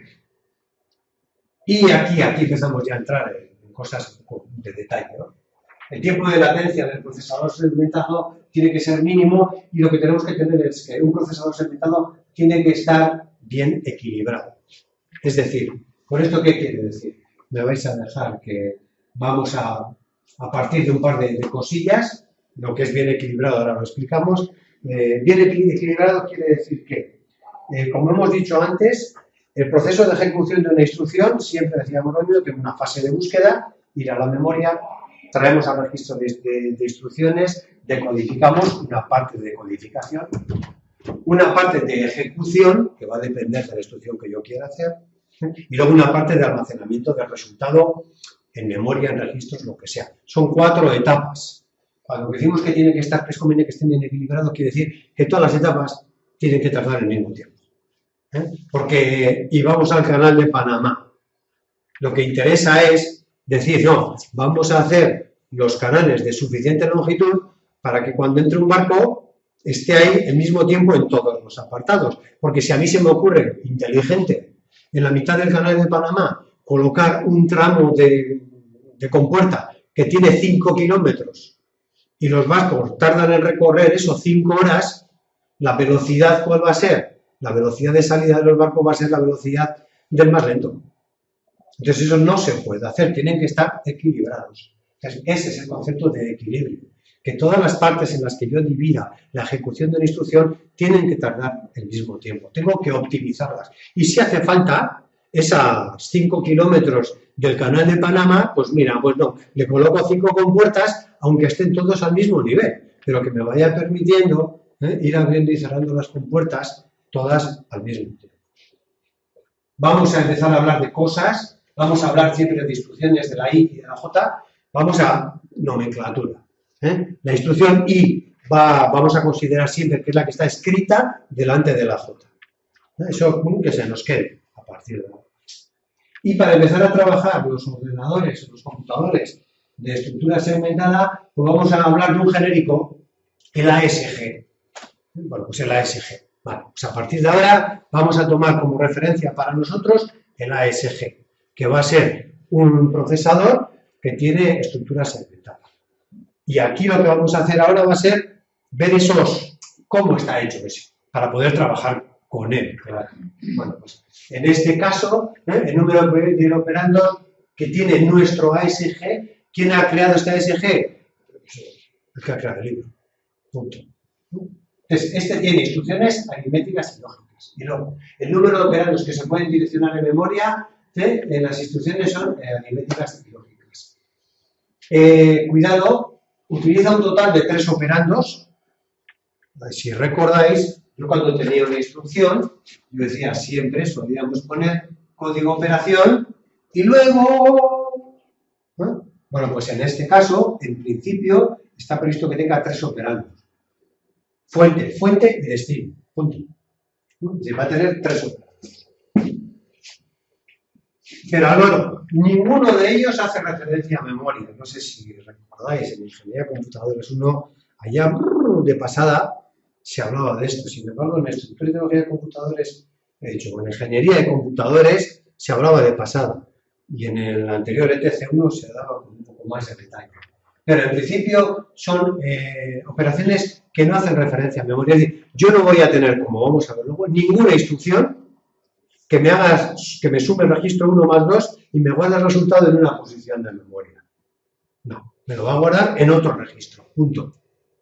Y aquí, aquí empezamos ya a entrar en cosas de detalle, ¿no? El tiempo de latencia del procesador segmentado tiene que ser mínimo y lo que tenemos que tener es que un procesador segmentado tiene que estar bien equilibrado. Es decir, ¿con esto qué quiere decir? Me vais a dejar que vamos a, a partir de un par de, de cosillas. Lo que es bien equilibrado, ahora lo explicamos. Eh, bien equilibrado quiere decir que, eh, como hemos dicho antes, el proceso de ejecución de una instrucción, siempre decíamos lo mismo, tiene una fase de búsqueda, ir a la memoria, traemos al registro de, de, de instrucciones, decodificamos una parte de codificación, una parte de ejecución, que va a depender de la instrucción que yo quiera hacer, y luego una parte de almacenamiento del resultado en memoria, en registros, lo que sea. Son cuatro etapas. Cuando decimos que tiene que estar, que es conveniente que estén bien equilibrados, quiere decir que todas las etapas tienen que tardar el mismo tiempo. ¿Eh? Porque, y vamos al canal de Panamá, lo que interesa es decir, no, vamos a hacer los canales de suficiente longitud para que cuando entre un barco esté ahí el mismo tiempo en todos los apartados. Porque si a mí se me ocurre, inteligente, en la mitad del canal de Panamá, colocar un tramo de, de compuerta que tiene cinco kilómetros y los barcos tardan en recorrer eso cinco horas, la velocidad, ¿cuál va a ser? La velocidad de salida de los barcos va a ser la velocidad del más lento. Entonces eso no se puede hacer, tienen que estar equilibrados. Entonces, ese es el concepto de equilibrio. Que todas las partes en las que yo divida la ejecución de una instrucción tienen que tardar el mismo tiempo. Tengo que optimizarlas. Y si hace falta esas cinco kilómetros del canal de Panamá, pues mira, pues no, le coloco cinco compuertas, aunque estén todos al mismo nivel, pero que me vaya permitiendo ¿eh? ir abriendo y cerrando las compuertas todas al mismo tiempo. Vamos a empezar a hablar de cosas, vamos a hablar siempre de instrucciones de la I y de la J, vamos a nomenclatura. ¿eh? La instrucción I va, vamos a considerar siempre que es la que está escrita delante de la J. ¿eh? Eso que se nos quede a partir de ahora. Y para empezar a trabajar los ordenadores, los computadores de estructura segmentada, pues vamos a hablar de un genérico, el A S G. Bueno, pues el A S G. Vale, pues a partir de ahora vamos a tomar como referencia para nosotros el A S G, que va a ser un procesador que tiene estructura segmentada. Y aquí lo que vamos a hacer ahora va a ser ver esos, cómo está hecho eso, para poder trabajar con él. Bueno, pues en este caso, ¿eh? el número de operandos que tiene nuestro A S G, ¿quién ha creado este A S G? El que ha creado el libro. Punto. Entonces, este tiene instrucciones aritméticas y lógicas. Y luego, el número de operandos que se pueden direccionar en memoria, ¿eh? en las instrucciones son eh, aritméticas y lógicas. Eh, cuidado, utiliza un total de tres operandos. Si recordáis, yo cuando tenía una instrucción, yo decía siempre, solíamos poner código operación y luego... ¿no? Bueno, pues en este caso, en principio, está previsto que tenga tres operandos. Fuente, fuente y destino. Punto. Y va a tener tres operandos. Pero luego, ninguno de ellos hace referencia a memoria. No sé si recordáis, en Ingeniería de Computadores uno, allá de pasada, se hablaba de esto. Sin embargo, en Estructura y Tecnología de Computadores, he dicho, en Ingeniería de Computadores se hablaba de pasada. Y en el anterior E T C uno se daba con un poco más de detalle. Pero en principio son eh, operaciones que no hacen referencia a memoria. Es decir, yo no voy a tener, como vamos a ver luego, ninguna instrucción que me haga, que me sume el registro uno más dos y me guarde el resultado en una posición de memoria. No, me lo va a guardar en otro registro. Punto.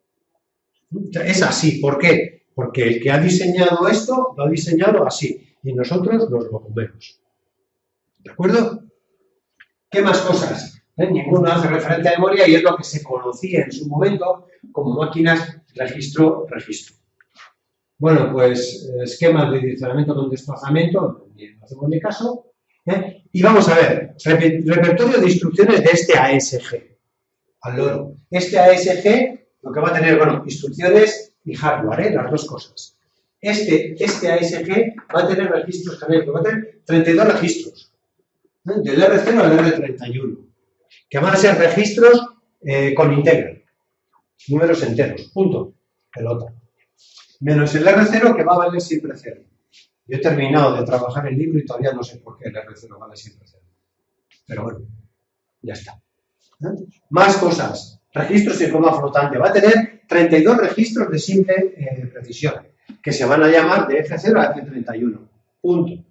Es así. ¿Por qué? Porque el que ha diseñado esto lo ha diseñado así y nosotros nos lo comemos. ¿De acuerdo? ¿Qué más cosas? ¿Eh? Ninguno hace referencia a memoria y es lo que se conocía en su momento como máquinas registro-registro. Bueno, pues esquemas de direccionamiento con desplazamiento, no hacemos ni caso. ¿eh? Y vamos a ver, repertorio de instrucciones de este A S G. Al loro. Este A S G lo que va a tener, bueno, instrucciones y hardware, ¿eh? Las dos cosas. Este, este A S G va a tener registros genéricos, va a tener treinta y dos registros. ¿eh? Del R cero al R treinta y uno. Que van a ser registros eh, con integral. Números enteros. Punto. Pelota. Menos el R cero que va a valer siempre cero. Yo he terminado de trabajar el libro y todavía no sé por qué el R cero vale siempre cero. Pero bueno, ya está. ¿Eh? Más cosas. Registros en forma flotante. Va a tener treinta y dos registros de simple eh, precisión, que se van a llamar de F cero a F treinta y uno. Punto.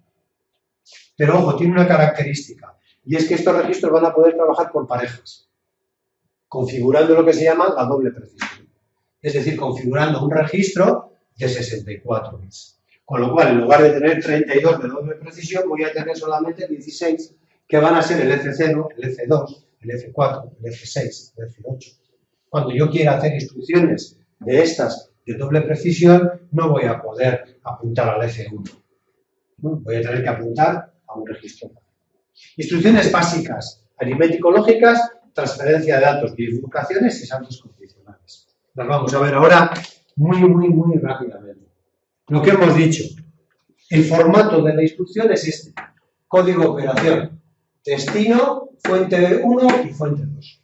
Pero ojo, tiene una característica. Y es que estos registros van a poder trabajar por parejas, configurando lo que se llama la doble precisión. Es decir, configurando un registro de sesenta y cuatro bits. Con lo cual, en lugar de tener treinta y dos de doble precisión, voy a tener solamente dieciséis, que van a ser el F cero, el F dos, el F cuatro, el F seis, el F ocho. Cuando yo quiera hacer instrucciones de estas de doble precisión, no voy a poder apuntar al F uno. ¿no? Voy a tener que apuntar a un registro. Instrucciones básicas, aritmético-lógicas, transferencia de datos, bifurcaciones y saltos condicionales. Las vamos a ver ahora muy, muy, muy rápidamente. Lo que hemos dicho, el formato de la instrucción es este. Código operación, destino, fuente uno y fuente dos.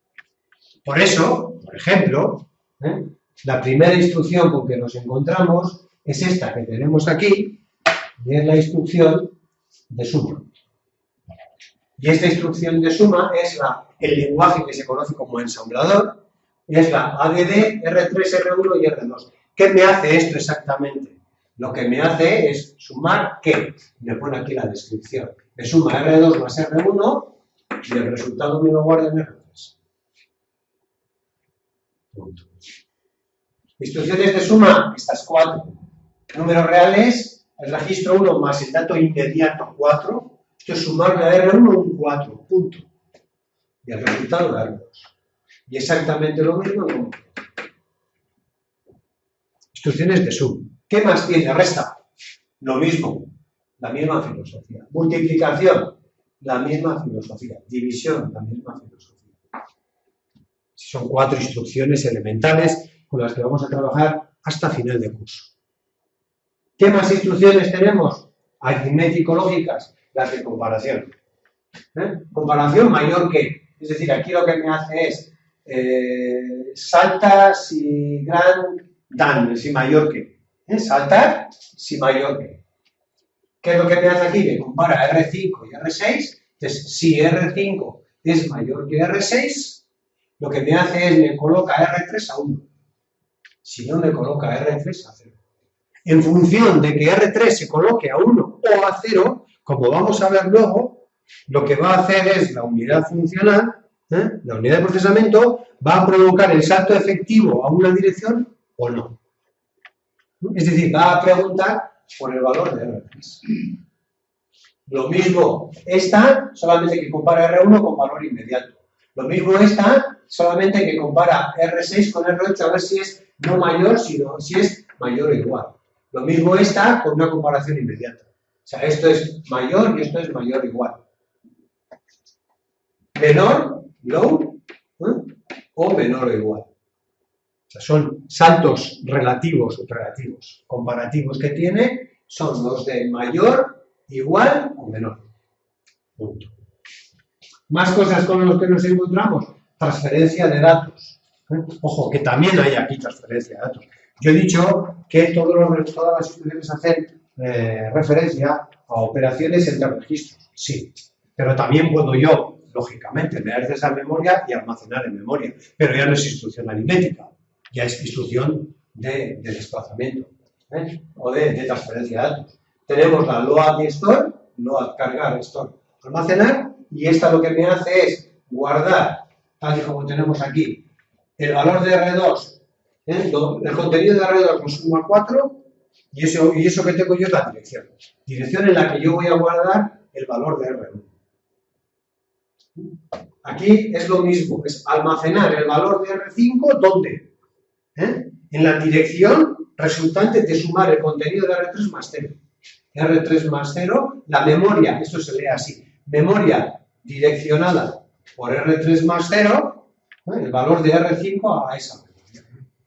Por eso, por ejemplo, ¿eh? la primera instrucción con que nos encontramos es esta que tenemos aquí, y es la instrucción de suma. Y esta instrucción de suma es la, el lenguaje que se conoce como ensamblador, es la A D D, R tres, R uno y R dos. ¿Qué me hace esto exactamente? Lo que me hace es sumar ¿qué? Me pone aquí la descripción. Me suma R dos más R uno y el resultado me lo guarda en R tres. Punto. Instrucciones de suma, estas cuatro. Números reales, el registro uno más el dato inmediato cuatro. Esto es sumarle a R uno un cuatro, punto. Y el resultado R dos. Y exactamente lo mismo como instrucciones de suma. ¿Qué más tiene? Resta. Lo mismo. La misma filosofía. Multiplicación. La misma filosofía. División. La misma filosofía. Son cuatro instrucciones elementales con las que vamos a trabajar hasta final de curso. ¿Qué más instrucciones tenemos? Aritmético-lógicas. Las de comparación. ¿Eh? Comparación mayor que. Es decir, aquí lo que me hace es eh, salta si gran dan, si mayor que. ¿Eh? Saltar si mayor que. ¿Qué es lo que me hace aquí? Me compara R cinco y R seis. Entonces, si R cinco es mayor que R seis, lo que me hace es me coloca R tres a uno. Si no, me coloca R tres a cero. En función de que R tres se coloque a uno o a cero, como vamos a ver luego, lo que va a hacer es la unidad funcional, ¿eh? la unidad de procesamiento, va a provocar el salto efectivo a una dirección o no. Es decir, va a preguntar por el valor de R tres. Lo mismo esta, solamente que compara R uno con valor inmediato. Lo mismo esta, solamente que compara R seis con R ocho a ver si es no mayor, sino si es mayor o igual. Lo mismo esta con una comparación inmediata. O sea, esto es mayor y esto es mayor o igual. Menor, low, ¿eh? o menor o igual. O sea, son saltos relativos o relativos, comparativos que tiene, son los de mayor, igual o menor. Punto. Más cosas con las que nos encontramos. Transferencia de datos. ¿Eh? Ojo, que también hay aquí transferencia de datos. Yo he dicho que todos los, todas las instrucciones hacen eh, referencia a operaciones entre registros. Sí, pero también puedo yo, lógicamente, leer de esa memoria y almacenar en memoria. Pero ya no es instrucción aritmética, ya es instrucción de, de desplazamiento, ¿eh? o de, de transferencia de datos. Tenemos la load y store, load cargar, store almacenar, y esta lo que me hace es guardar, tal y como tenemos aquí, el valor de R dos, ¿eh? el contenido de R dos lo sumo a cuatro, y eso, y eso que tengo yo es la dirección. Dirección en la que yo voy a guardar el valor de R uno. Aquí es lo mismo, es almacenar el valor de R cinco, ¿dónde? ¿Eh? En la dirección resultante de sumar el contenido de R tres más cero. R tres más cero, la memoria, esto se lee así, memoria direccionada por R tres más cero, ¿eh? el valor de R cinco a esa memoria.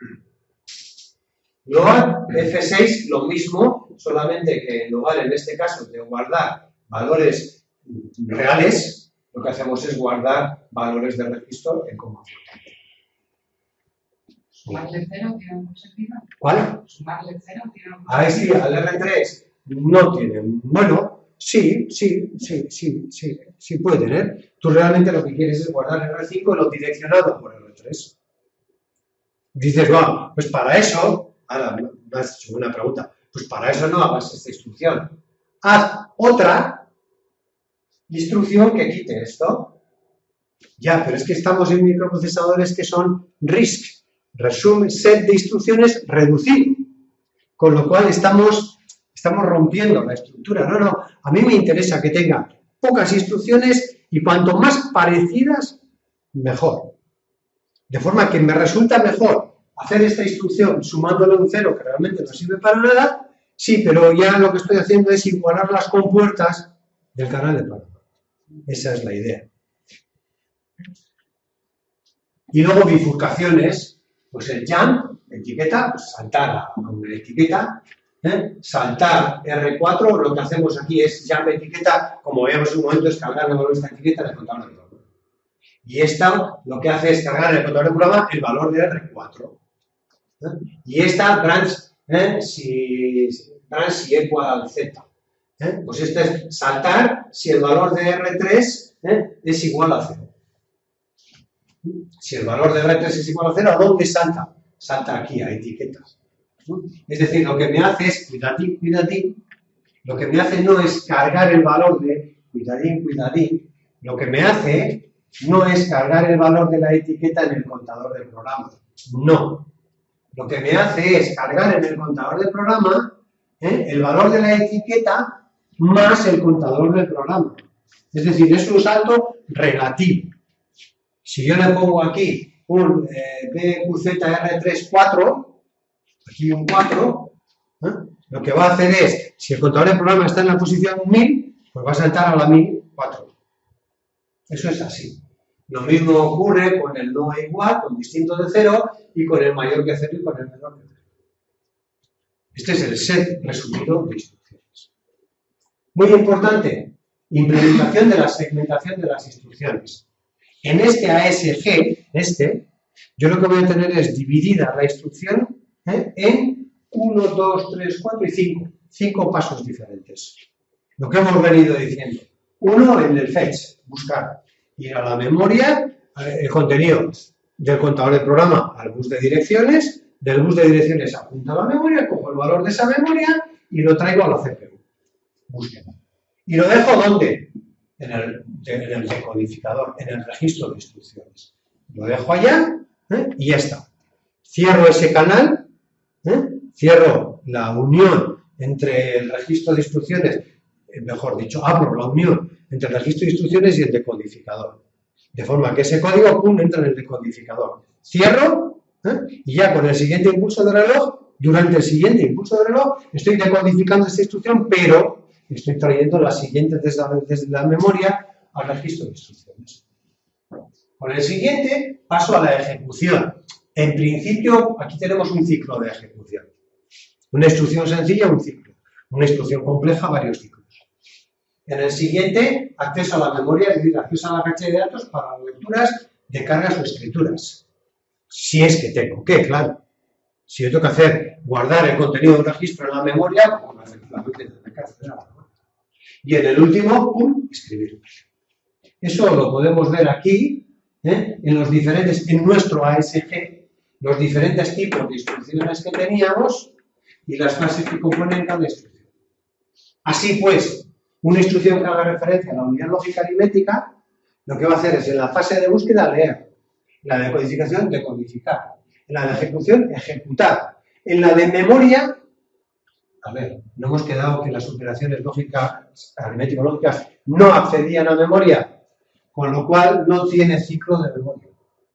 Load F seis, lo mismo, solamente que en lugar, en este caso, de guardar valores reales, lo que hacemos es guardar valores de registro en coma flotante. ¿Sumarle cero tiene un sentido? ¿Cuál? ¿Sumarle cero tiene un sentido? A ver si al R tres no tiene. Bueno, sí, sí, sí, sí, sí, sí puede tener. Tú realmente lo que quieres es guardar R cinco y lo direccionado por R tres. Dices, bueno, pues para eso, ahora me has hecho una pregunta, pues para eso no hagas esta instrucción. Haz otra instrucción que quite esto. Ya, pero es que estamos en microprocesadores que son RISC, resumen, set de instrucciones reducido, con lo cual estamos, estamos rompiendo la estructura. No, no, a mí me interesa que tenga pocas instrucciones y cuanto más parecidas, mejor. De forma que me resulta mejor hacer esta instrucción sumándole un cero que realmente no sirve para nada, sí, pero ya lo que estoy haciendo es igualar las compuertas del canal de Panamá. Esa es la idea. Y luego bifurcaciones, pues el jump, etiqueta, pues saltar a una etiqueta, ¿eh? Saltar R cuatro, lo que hacemos aquí es jump etiqueta, como veíamos en un momento, es cargar el valor de esta etiqueta en el contador de programa. Y esta lo que hace es cargar en el contador de programa el valor de R cuatro. ¿eh? Y esta branch, ¿eh? si, branch si equal al Z. ¿eh? Pues este es saltar si el valor de R tres ¿eh? es igual a cero. Si el valor de R tres es igual a cero, ¿a dónde salta? Salta aquí, a etiquetas. Es decir, lo que me hace es, cuidadín, cuidadín, lo que me hace no es cargar el valor de, cuidadín, cuidadín, lo que me hace no es cargar el valor de la etiqueta en el contador del programa. No. Lo que me hace es cargar en el contador del programa ¿eh? el valor de la etiqueta más el contador del programa. Es decir, es un salto relativo. Si yo le pongo aquí un eh, B Q Z R tres cuatro, aquí un cuatro, ¿eh? lo que va a hacer es, si el contador del programa está en la posición mil, pues va a saltar a la mil cuatro. Eso es así. Lo mismo ocurre con el no igual, con distinto de cero, y con el mayor que cero y con el menor que cero. Este es el set resumido de instrucciones. Muy importante, implementación de la segmentación de las instrucciones. En este A S G, este, yo lo que voy a tener es dividida la instrucción ¿eh? en uno, dos, tres, cuatro y cinco. Cinco pasos diferentes. Lo que hemos venido diciendo. Uno, en el fetch, buscar. Ir a la memoria, el contenido. del contador de programa al bus de direcciones, del bus de direcciones apunta a la memoria, cojo el valor de esa memoria y lo traigo a la C P U. Búsqueda. ¿Y lo dejo dónde? En el, en el decodificador, en el registro de instrucciones. Lo dejo allá, ¿eh? Y ya está. Cierro ese canal, ¿eh? Cierro la unión entre el registro de instrucciones, eh, mejor dicho, abro la unión entre el registro de instrucciones y el decodificador. De forma que ese código, pum, entra en el decodificador. Cierro, ¿eh? Y ya con el siguiente impulso de reloj, durante el siguiente impulso de reloj, estoy decodificando esta instrucción, pero estoy trayendo la siguiente desde la, desde la memoria al registro de instrucciones. Con el siguiente paso a la ejecución. En principio, aquí tenemos un ciclo de ejecución. Una instrucción sencilla, un ciclo. Una instrucción compleja, varios ciclos. En el siguiente, acceso a la memoria, es decir, acceso a la caché de datos para lecturas de cargas o escrituras. Si es que tengo que, claro. Si yo tengo que hacer, guardar el contenido de un registro en la memoria, pues efectivamente tendré que hacer algo. Y en el último, pum, escribir. Eso lo podemos ver aquí, ¿eh? En los diferentes, en nuestro A S G, los diferentes tipos de instrucciones que teníamos y las fases que componen cada instrucción. Así pues, una instrucción que haga referencia a la unidad lógica aritmética, lo que va a hacer es en la fase de búsqueda leer, en la de codificación decodificar, en la de ejecución ejecutar, en la de memoria, a ver, no hemos quedado que las operaciones lógicas, aritmético-lógicas, no accedían a memoria, con lo cual no tiene ciclo de memoria.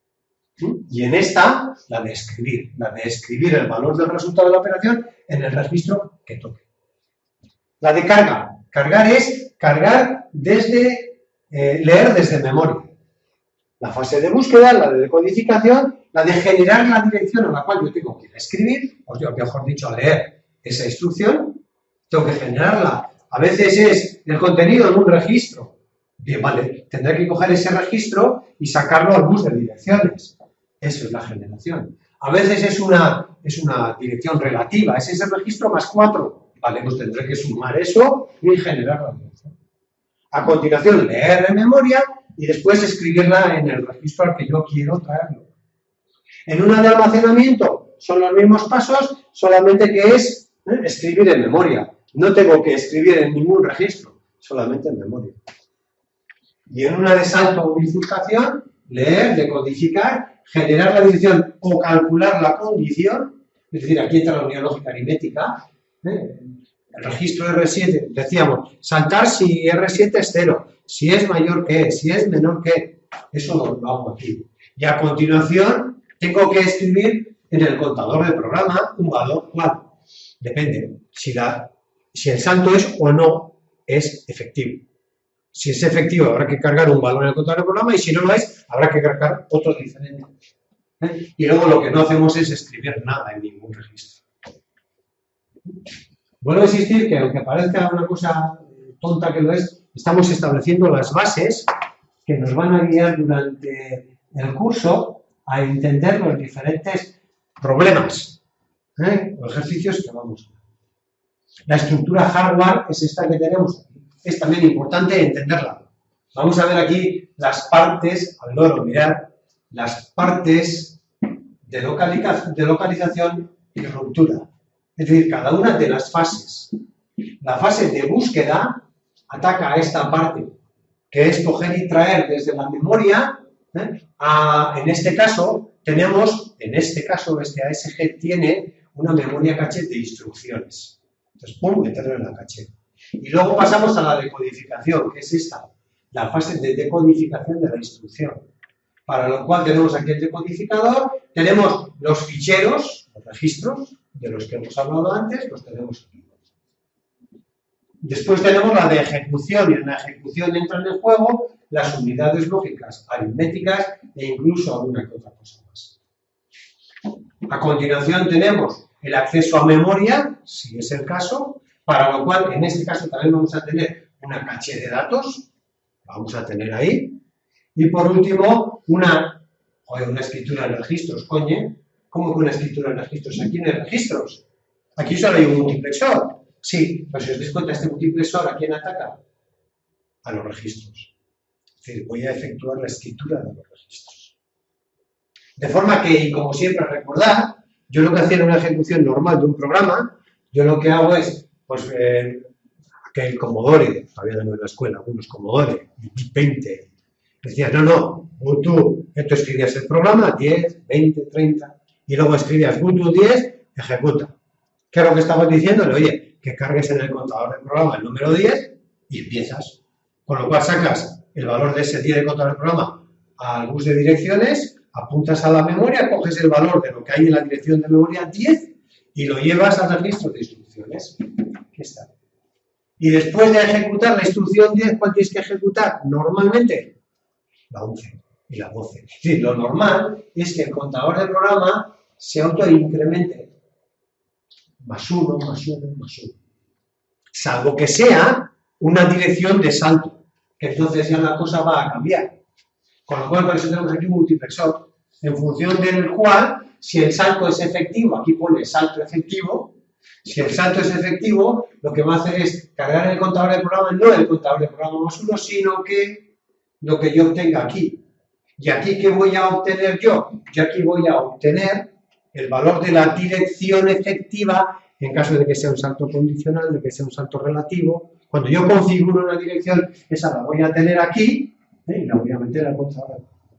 Y en esta, la de escribir, la de escribir el valor del resultado de la operación en el registro que toque. La de carga. Cargar es cargar desde, eh, leer desde memoria. La fase de búsqueda, la de decodificación, la de generar la dirección a la cual yo tengo que escribir, o yo, mejor dicho, leer esa instrucción, tengo que generarla. A veces es el contenido en un registro. Bien, vale, tendré que coger ese registro y sacarlo al bus de direcciones. Eso es la generación. A veces es una, es una dirección relativa, es ese registro más cuatro. Vale, pues tendré que sumar eso y generar la dirección. A continuación, leer en memoria y después escribirla en el registro al que yo quiero traerlo. En una de almacenamiento son los mismos pasos, solamente que es ¿eh? escribir en memoria. No tengo que escribir en ningún registro, solamente en memoria. Y en una de salto o bifurcación, leer, decodificar, generar la dirección o calcular la condición, es decir, aquí entra la unidad lógica aritmética, ¿eh? El registro erre siete, decíamos, saltar si erre siete es cero, si es mayor que, si es menor que, eso lo, lo hago aquí. Y a continuación, tengo que escribir en el contador de programa un valor, ¿cuál? Depende, si, la, si el salto es o no es efectivo. Si es efectivo, habrá que cargar un valor en el contador de programa y si no lo es, habrá que cargar otro diferente. ¿Eh? Y luego lo que no hacemos es escribir nada en ningún registro. Vuelvo a insistir que aunque parezca una cosa tonta que lo es, estamos estableciendo las bases que nos van a guiar durante el curso a entender los diferentes problemas ¿eh? o ejercicios que vamos a ver. La estructura hardware es esta que tenemos aquí. Es también importante entenderla. Vamos a ver aquí las partes, al loro, mirad, las partes de, localiza de localización y ruptura. Es decir, cada una de las fases. La fase de búsqueda ataca a esta parte, que es coger y traer desde la memoria, ¿eh? a, en este caso, tenemos, en este caso, este A S G tiene una memoria caché de instrucciones. Entonces, pum, meterlo en la caché. Y luego pasamos a la decodificación, que es esta, la fase de decodificación de la instrucción. Para lo cual tenemos aquí el decodificador, tenemos los ficheros, los registros, de los que hemos hablado antes, los tenemos aquí. Después tenemos la de ejecución, y en la ejecución entran en juego las unidades lógicas, aritméticas e incluso alguna que otra cosa más. A continuación tenemos el acceso a memoria, si es el caso, para lo cual en este caso también vamos a tener una caché de datos, la vamos a tener ahí, y por último una, joder, una escritura en registros, coño. ¿Cómo que una escritura en registros? Aquí no hay registros. Aquí solo hay un multiplexor. Sí, pero si os dais cuenta, este multiplexor, ¿a quién ataca? A los registros. Es decir, voy a efectuar la escritura de los registros. De forma que, y como siempre recordad, yo lo que hacía en una ejecución normal de un programa, yo lo que hago es, pues, eh, aquel Commodore, todavía no en la escuela, algunos Commodore, veinte, decías, no, no, tú, tú escribías el programa, diez, veinte, treinta, y luego escribías Ubuntu diez, ejecuta. ¿Qué es lo que estabas diciéndole? Oye, que cargues en el contador del programa el número diez y empiezas. Con lo cual sacas el valor de ese diez de contador del programa al bus de direcciones, apuntas a la memoria, coges el valor de lo que hay en la dirección de memoria diez y lo llevas al registro de instrucciones. Aquí está. Y después de ejecutar la instrucción diez, ¿cuál tienes que ejecutar? Normalmente, la once y la doce. Es decir, lo normal es que el contador del programa se autoincremente más uno, más uno, más uno. Salvo que sea una dirección de salto, que entonces ya la cosa va a cambiar. Con lo cual, por eso tenemos aquí un multiplexor, en función del cual, si el salto es efectivo, aquí pone salto efectivo, si el salto es efectivo, lo que va a hacer es cargar el contador del programa, no el contador del programa más uno, sino que lo que yo obtenga aquí. ¿Y aquí qué voy a obtener yo? Yo aquí voy a obtener el valor de la dirección efectiva en caso de que sea un salto condicional, de que sea un salto relativo. Cuando yo configuro una dirección, esa la voy a tener aquí, ¿eh? Y la voy a meter al contador.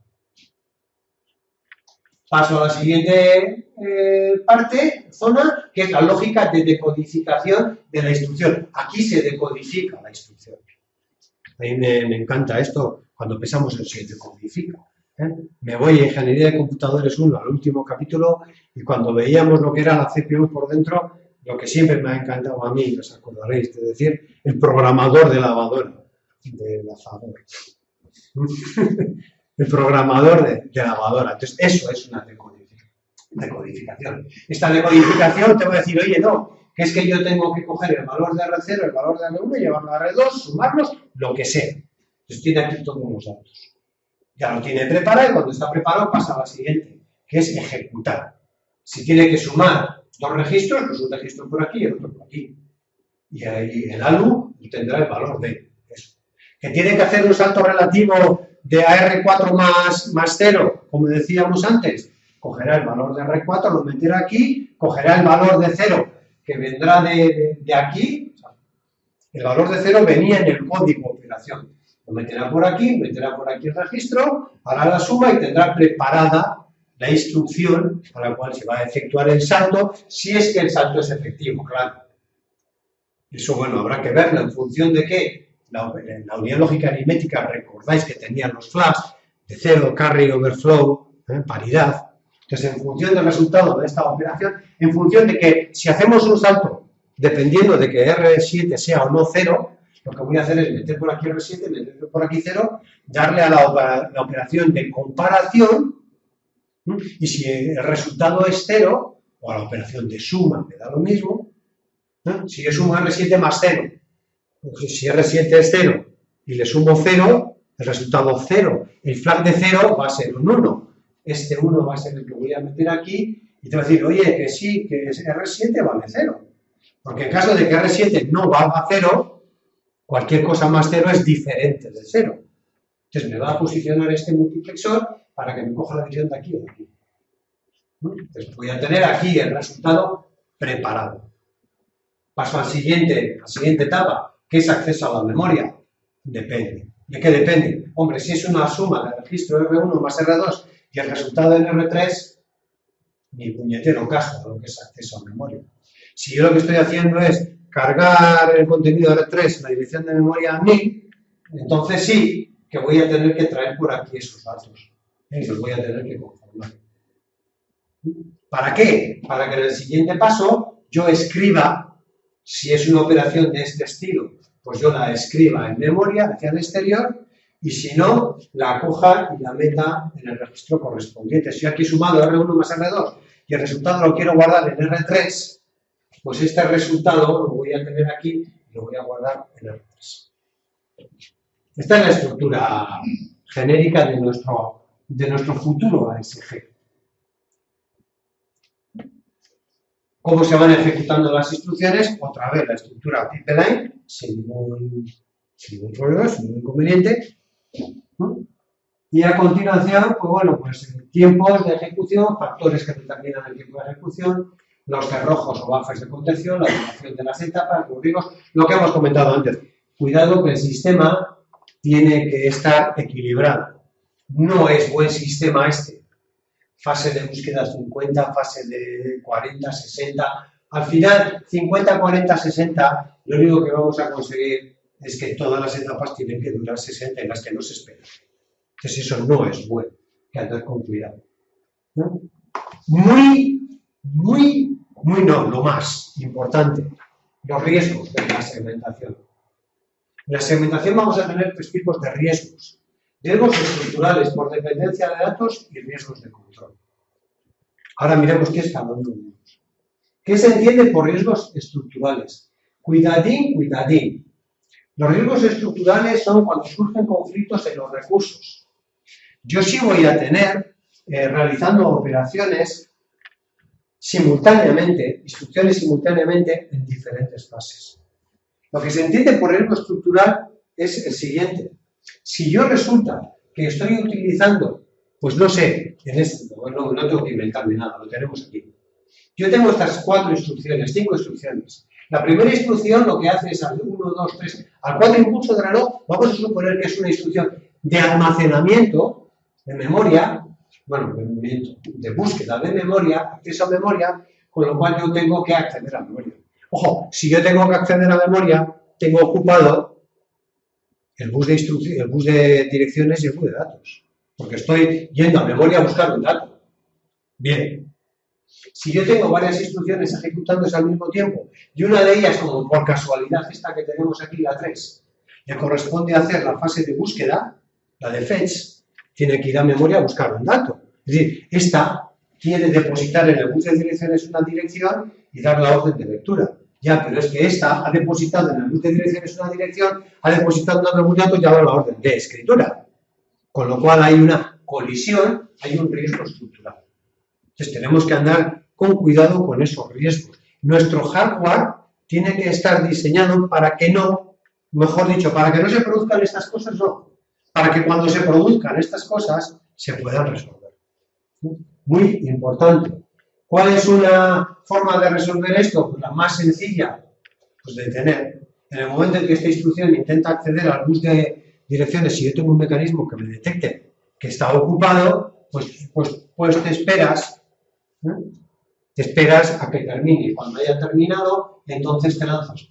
Paso a la siguiente eh, parte, zona, que es la lógica de decodificación de la instrucción. Aquí se decodifica la instrucción. A mí me, me encanta esto cuando pensamos en se decodifica. ¿eh? Me voy a Ingeniería de Computadores uno, al último capítulo, y cuando veíamos lo que era la C P U por dentro, lo que siempre me ha encantado a mí, os acordaréis, de decir, el programador de lavadora, de lavadora. El programador de, de lavadora. Entonces, eso es una decodificación. Esta decodificación te voy a decir, oye, no, que es que yo tengo que coger el valor de R cero, el valor de R uno, llevarlo a R dos, sumarlos, lo que sea. Entonces, tiene aquí todos los datos. Ya lo tiene preparado y cuando está preparado pasa a la siguiente, que es ejecutar. Si tiene que sumar dos registros, pues un registro por aquí y el otro por aquí. Y ahí el A L U tendrá el valor de eso. Que tiene que hacer un salto relativo de A R cuatro más, más cero, como decíamos antes, cogerá el valor de R cuatro, lo meterá aquí, cogerá el valor de cero, que vendrá de, de, de aquí. El valor de cero venía en el código de operación. Lo meterá por aquí, meterá por aquí el registro, hará la suma y tendrá preparada la instrucción para la cual se va a efectuar el salto, si es que el salto es efectivo, claro. Eso, bueno, habrá que verlo en función de qué. La, la unidad lógica aritmética, recordáis que tenían los flags de cero, carry, overflow, ¿eh? Paridad. Entonces, en función del resultado de esta operación, en función de que si hacemos un salto, dependiendo de que R siete sea o no cero, lo que voy a hacer es meter por aquí R siete, meter por aquí cero, darle a la, la operación de comparación, ¿eh? Y si el resultado es cero, o a la operación de suma, me da lo mismo, ¿eh? Si yo sumo R siete más cero, si R siete es cero y le sumo cero, el resultado cero. El flag de cero va a ser un uno. Este uno va a ser el que voy a meter aquí y te va a decir, oye, que sí, que R siete vale cero. Porque en caso de que R siete no valga cero, cualquier cosa más cero es diferente de cero. Entonces me va a posicionar este multiplexor para que me coja la dirección de aquí o de aquí. Entonces voy a tener aquí el resultado preparado. Paso al siguiente, a la siguiente etapa. ¿Qué es acceso a la memoria? Depende. ¿De qué depende? Hombre, si es una suma del registro R uno más R dos y el resultado en R tres, ni puñetero caso de lo que es acceso a memoria. Si yo lo que estoy haciendo es cargar el contenido de R tres en la dirección de memoria a mí, entonces sí que voy a tener que traer por aquí esos datos. Y los voy a tener que conformar. ¿Para qué? Para que en el siguiente paso yo escriba. Si es una operación de este estilo, pues yo la escriba en memoria hacia el exterior y si no, la coja y la meta en el registro correspondiente. Si yo aquí he sumado R uno más R dos y el resultado lo quiero guardar en R tres, pues este resultado lo voy a tener aquí y lo voy a guardar en R tres. Esta es la estructura genérica de nuestro, de nuestro futuro A S G. ¿Cómo se van ejecutando las instrucciones? Otra vez la estructura pipeline, sin ningún, sin ningún problema, sin ningún inconveniente. ¿no? Y a continuación, pues bueno, pues tiempos de ejecución, factores que determinan el tiempo de ejecución, los cerrojos o buffers de contención, la duración de las etapas, los riesgos, lo que hemos comentado antes. Cuidado que el sistema tiene que estar equilibrado. No es buen sistema este. Fase de búsqueda cincuenta, fase de cuarenta, sesenta. Al final, cincuenta, cuarenta, sesenta, lo único que vamos a conseguir es que todas las etapas tienen que durar sesenta en las que no se espera. Entonces eso no es bueno, hay que andar con cuidado. ¿No? Muy, muy, muy no, lo más importante, los riesgos de la segmentación. En la segmentación vamos a tener tres tipos de riesgos. Riesgos estructurales por dependencia de datos y riesgos de control. Ahora miremos qué es cada uno de ellos. ¿Qué se entiende por riesgos estructurales? Cuidadín, cuidadín. Los riesgos estructurales son cuando surgen conflictos en los recursos. Yo sí voy a tener, eh, realizando operaciones simultáneamente, instrucciones simultáneamente en diferentes fases. Lo que se entiende por riesgo estructural es el siguiente. Si yo resulta que estoy utilizando, pues no sé, en este, no, no tengo que inventarme nada, lo tenemos aquí. Yo tengo estas cuatro instrucciones, cinco instrucciones. La primera instrucción lo que hace es al uno, dos, tres, al cuatro impulso de reloj, vamos a suponer que es una instrucción de almacenamiento, de memoria, bueno, de, de búsqueda de memoria, acceso a memoria, con lo cual yo tengo que acceder a memoria. Ojo, si yo tengo que acceder a memoria, tengo ocupado el bus de instrucciones, el bus de direcciones y el bus de datos. Porque estoy yendo a memoria a buscar un dato. Bien. Si yo tengo varias instrucciones ejecutándose al mismo tiempo, y una de ellas, como por casualidad esta que tenemos aquí, la tres, le corresponde hacer la fase de búsqueda, la de fetch, tiene que ir a memoria a buscar un dato. Es decir, esta quiere depositar en el bus de direcciones una dirección y dar la orden de lectura. Ya, pero es que esta ha depositado en el bus de direcciones una dirección, ha depositado en otro bus de datos y ha dado la orden de escritura. Con lo cual hay una colisión, hay un riesgo estructural. Entonces tenemos que andar con cuidado con esos riesgos. Nuestro hardware tiene que estar diseñado para que no, mejor dicho, para que no se produzcan estas cosas, no. Para que cuando se produzcan estas cosas se puedan resolver. Muy importante. ¿Cuál es una forma de resolver esto? Pues la más sencilla, pues de tener. En el momento en que esta instrucción intenta acceder al bus de direcciones, si yo tengo un mecanismo que me detecte que está ocupado, pues, pues, pues te esperas, ¿eh? Te esperas a que termine. Cuando haya terminado, entonces te lanzas.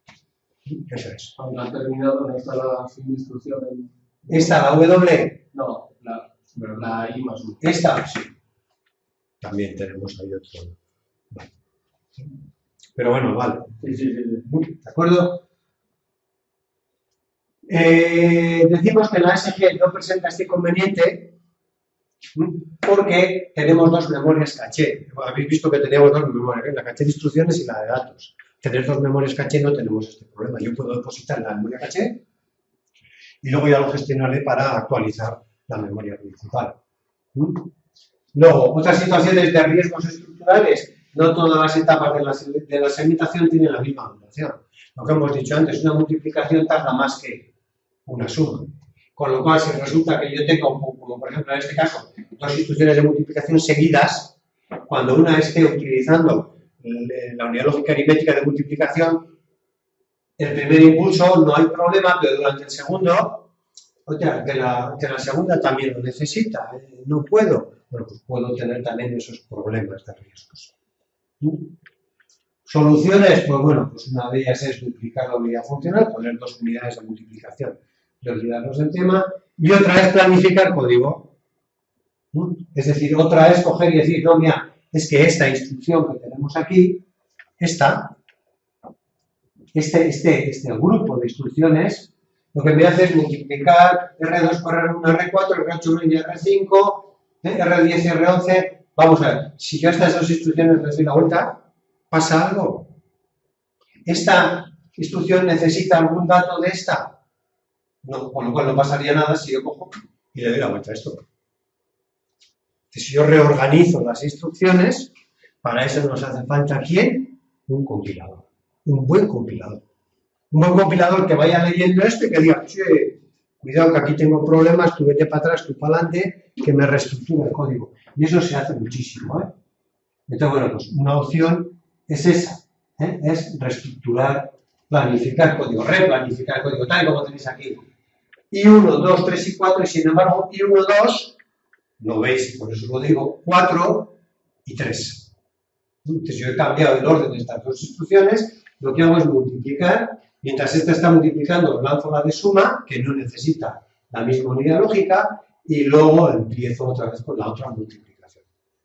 Eso es. Cuando ha terminado, no está la fin de instrucción. En... ¿Esta, la W? No, la, la I más U. ¿Esta? Sí. También tenemos ahí otro. Vale. Pero bueno, vale. Sí, sí, sí. ¿De acuerdo? Eh, decimos que la S G no presenta este inconveniente porque tenemos dos memorias caché. Habéis visto que teníamos dos memorias, la caché de instrucciones y la de datos. Tener dos memorias caché no tenemos este problema. Yo puedo depositar la memoria caché y luego ya lo gestionaré para actualizar la memoria principal. Luego, otras situaciones de riesgos estructurales. No todas las etapas de la, de la segmentación tienen la misma duración. Lo que hemos dicho antes, una multiplicación tarda más que una suma. Con lo cual, si resulta que yo tengo, como por ejemplo en este caso, dos instrucciones de multiplicación seguidas, cuando una esté utilizando la unidad lógica aritmética de multiplicación, el primer impulso no hay problema, pero durante el segundo, oye, que la, que la segunda también lo necesita, eh, no puedo. Bueno, pues puedo tener también esos problemas de riesgos. Soluciones, pues bueno, pues una de ellas es duplicar la unidad funcional, poner dos unidades de multiplicación y olvidarnos del tema, y otra es planificar código. Es decir, otra es coger y decir, no, mira, es que esta instrucción que tenemos aquí, esta, este, este, este grupo de instrucciones, lo que me hace es multiplicar erre dos por erre uno, erre cuatro, erre ocho y erre cinco, erre diez y erre once. Vamos a ver, si yo a estas dos instrucciones les doy la vuelta, ¿pasa algo? ¿Esta instrucción necesita algún dato de esta? No, con lo cual no pasaría nada si yo cojo y le doy la vuelta a esto. Si yo reorganizo las instrucciones, para eso nos hace falta ¿quién? Un compilador. Un buen compilador. Un buen compilador que vaya leyendo esto y que diga, che, cuidado que aquí tengo problemas, tú vete para atrás, tú para adelante, que me reestructura el código. Y eso se hace muchísimo, ¿eh? Entonces, bueno, pues una opción es esa, ¿eh? Es reestructurar, planificar código, replanificar código, tal y como tenéis aquí. I uno, dos, tres y cuatro, y sin embargo, I uno, dos, no veis, por eso lo digo, cuatro y tres. Entonces yo he cambiado el orden de estas dos instrucciones, lo que hago es multiplicar, mientras esta está multiplicando, lanzo la de suma, que no necesita la misma unidad lógica, y luego empiezo otra vez con la otra multiplicación.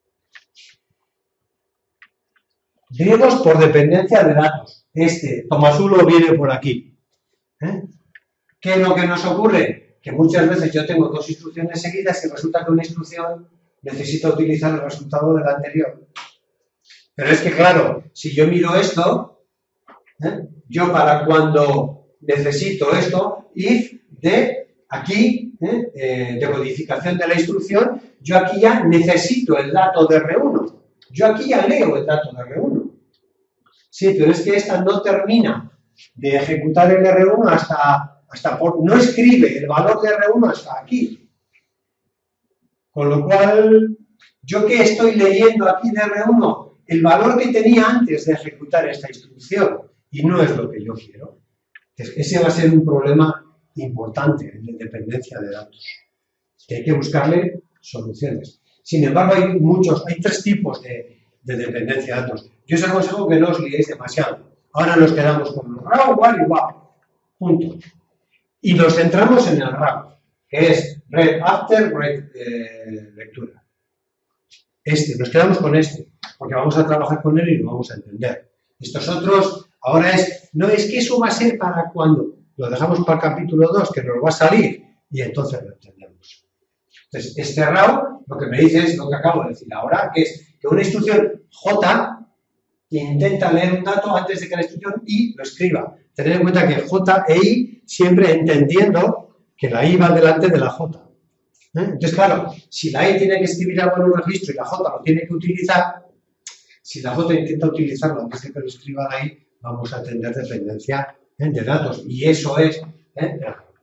Griegos por dependencia de datos. Este tomazulo viene por aquí. ¿Eh? ¿Qué es lo que nos ocurre? Que muchas veces yo tengo dos instrucciones seguidas y resulta que una instrucción necesita utilizar el resultado de la anterior. Pero es que, claro, si yo miro esto, ¿eh? Yo para cuando necesito esto, if de aquí, ¿eh? Eh, de codificación de la instrucción, yo aquí ya necesito el dato de R uno. Yo aquí ya leo el dato de R uno. Sí, pero es que esta no termina de ejecutar el R uno hasta, hasta por, no escribe el valor de R uno hasta aquí. Con lo cual, ¿yo qué estoy leyendo aquí de R uno? El valor que tenía antes de ejecutar esta instrucción, y no es lo que yo quiero. Ese va a ser un problema importante de dependencia de datos, que hay que buscarle soluciones. Sin embargo, hay muchos, hay tres tipos de, de dependencia de datos. Yo os aconsejo que no os liéis demasiado. Ahora nos quedamos con los raw, while y while. Punto. Y nos centramos en el raw, que es read after, read eh, lectura. Este, nos quedamos con este, porque vamos a trabajar con él y lo vamos a entender. Estos otros, ahora es, no es que eso va a ser para cuando. Lo dejamos para el capítulo dos, que nos va a salir, y entonces lo entendemos. Entonces, este raw, lo que me dice es lo que acabo de decir ahora, que es que una instrucción J intenta leer un dato antes de que la instrucción I lo escriba. Tened en cuenta que J e I siempre entendiendo que la I va delante de la J. ¿Eh? Entonces, claro, si la I tiene que escribir algo en un registro y la J lo tiene que utilizar, si la J intenta utilizarlo antes de que lo escriba la I, vamos a tener dependencia, ¿eh? de datos. Y eso es... ¿eh?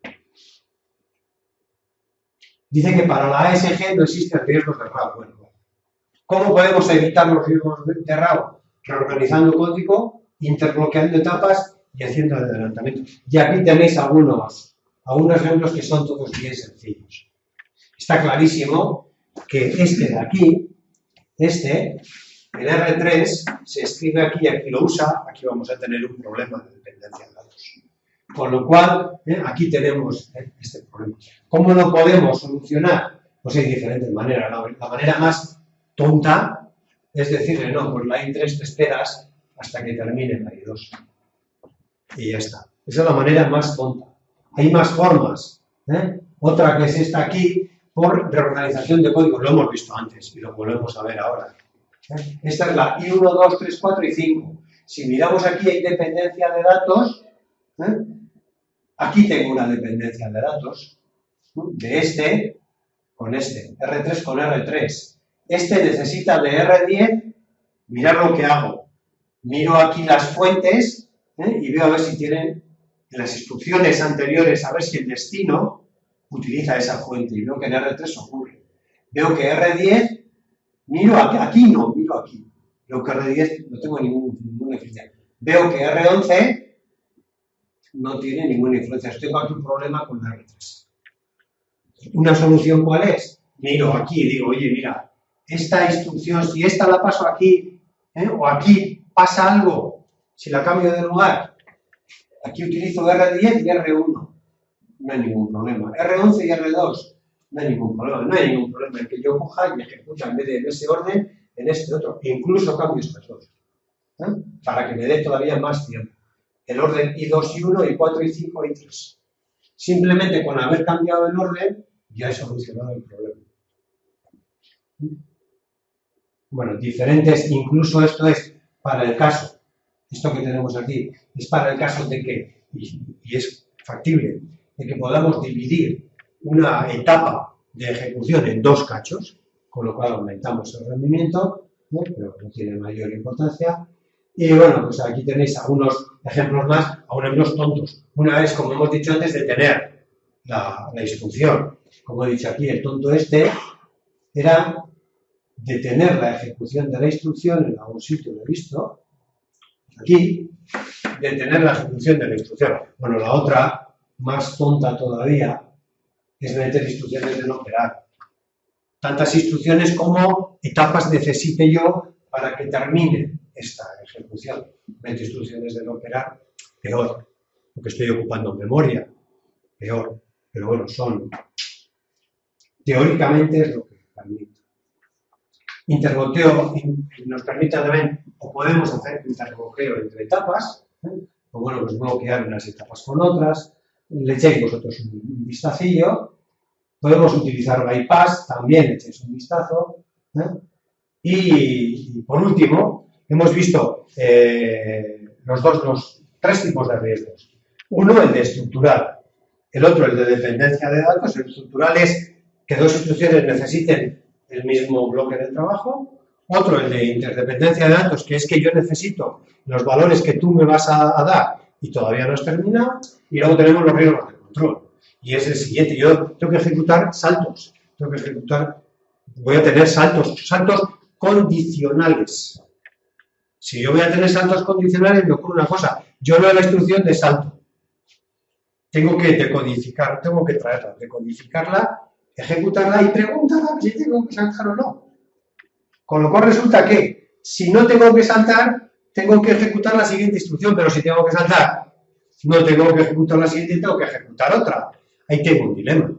Dice que para la A S G no existen riesgos de raw. Bueno, ¿cómo podemos evitar los riesgos de raw? Reorganizando código, interbloqueando etapas y haciendo adelantamiento. Y aquí tenéis algunos, algunos ejemplos que son todos bien sencillos. Está clarísimo que este de aquí, este, el R tres, se escribe aquí y aquí lo usa, aquí vamos a tener un problema de dependencia de datos. Con lo cual, eh, aquí tenemos eh, este problema. ¿Cómo lo podemos solucionar? Pues hay diferentes maneras. La, la manera más tonta es decirle, no, pues la I tres te esperas hasta que termine la I dos. Y ya está. Esa es la manera más tonta. Hay más formas. ¿eh? Otra que es esta aquí, por reorganización de código. Lo hemos visto antes y lo volvemos a ver ahora. ¿eh? Esta es la I uno, dos, tres, cuatro y cinco. Si miramos aquí hay dependencia de datos. ¿eh? Aquí tengo una dependencia de datos. ¿eh? De este con este. R tres con R tres. Este necesita de R diez, mirad lo que hago. Miro aquí las fuentes ¿eh? y veo a ver si tienen en las instrucciones anteriores, a ver si el destino utiliza esa fuente. Y veo que en R tres ocurre. Veo que R diez, miro aquí, aquí no, miro aquí. Veo que R diez no tengo ningún, ninguna influencia. Veo que R once no tiene ninguna influencia. Tengo aquí un problema con R tres. ¿Una solución cuál es? Miro aquí y digo, oye, mira, esta instrucción, si esta la paso aquí, ¿eh? o aquí pasa algo, si la cambio de lugar, aquí utilizo R diez y R uno, no hay ningún problema. R once y R dos, no hay ningún problema. No hay ningún problema en que yo coja y ejecute en vez de en ese orden, en este otro. E incluso cambio estas dos, ¿eh? para que me dé todavía más tiempo. El orden I dos y uno, I cuatro y cinco, I tres. Simplemente con haber cambiado el orden, ya he solucionado el problema. Bueno, diferentes, incluso esto es para el caso, esto que tenemos aquí, es para el caso de que, y, y es factible, de que podamos dividir una etapa de ejecución en dos cachos, con lo cual aumentamos el rendimiento, ¿no? Pero no tiene mayor importancia. Y bueno, pues aquí tenéis algunos ejemplos más, aún menos tontos. Una es, como hemos dicho antes, de tener la, la instrucción. Como he dicho aquí, el tonto este era detener la ejecución de la instrucción, en algún sitio lo he visto, aquí, detener la ejecución de la instrucción. Bueno, la otra, más tonta todavía, es meter instrucciones de no operar. Tantas instrucciones como etapas necesite yo para que termine esta ejecución. Meto instrucciones de no operar, peor, porque estoy ocupando memoria, peor. Pero bueno, son, teóricamente es lo que permite. Interboqueo nos permite también, o podemos hacer interboqueo entre etapas, ¿eh? O bueno, pues bloquear unas etapas con otras, le echéis vosotros un, un vistacillo, podemos utilizar bypass, también le echéis un vistazo, ¿eh? y, y por último, hemos visto eh, los dos, los tres tipos de riesgos. Uno, el de estructural, el otro, el de dependencia de datos. El estructural es que dos instrucciones necesiten el mismo bloque de trabajo. Otro, el de interdependencia de datos, que es que yo necesito los valores que tú me vas a, a dar y todavía no has terminado. Y luego tenemos los riesgos de control. Y es el siguiente, yo tengo que ejecutar saltos. Tengo que ejecutar, voy a tener saltos, saltos condicionales. Si yo voy a tener saltos condicionales, me ocurre una cosa. Yo no hago la instrucción de salto. Tengo que decodificar, tengo que traerla, decodificarla, ejecutarla y preguntarla si tengo que saltar o no. Con lo cual resulta que, si no tengo que saltar, tengo que ejecutar la siguiente instrucción, pero si tengo que saltar, no tengo que ejecutar la siguiente, tengo que ejecutar otra. Ahí tengo un dilema.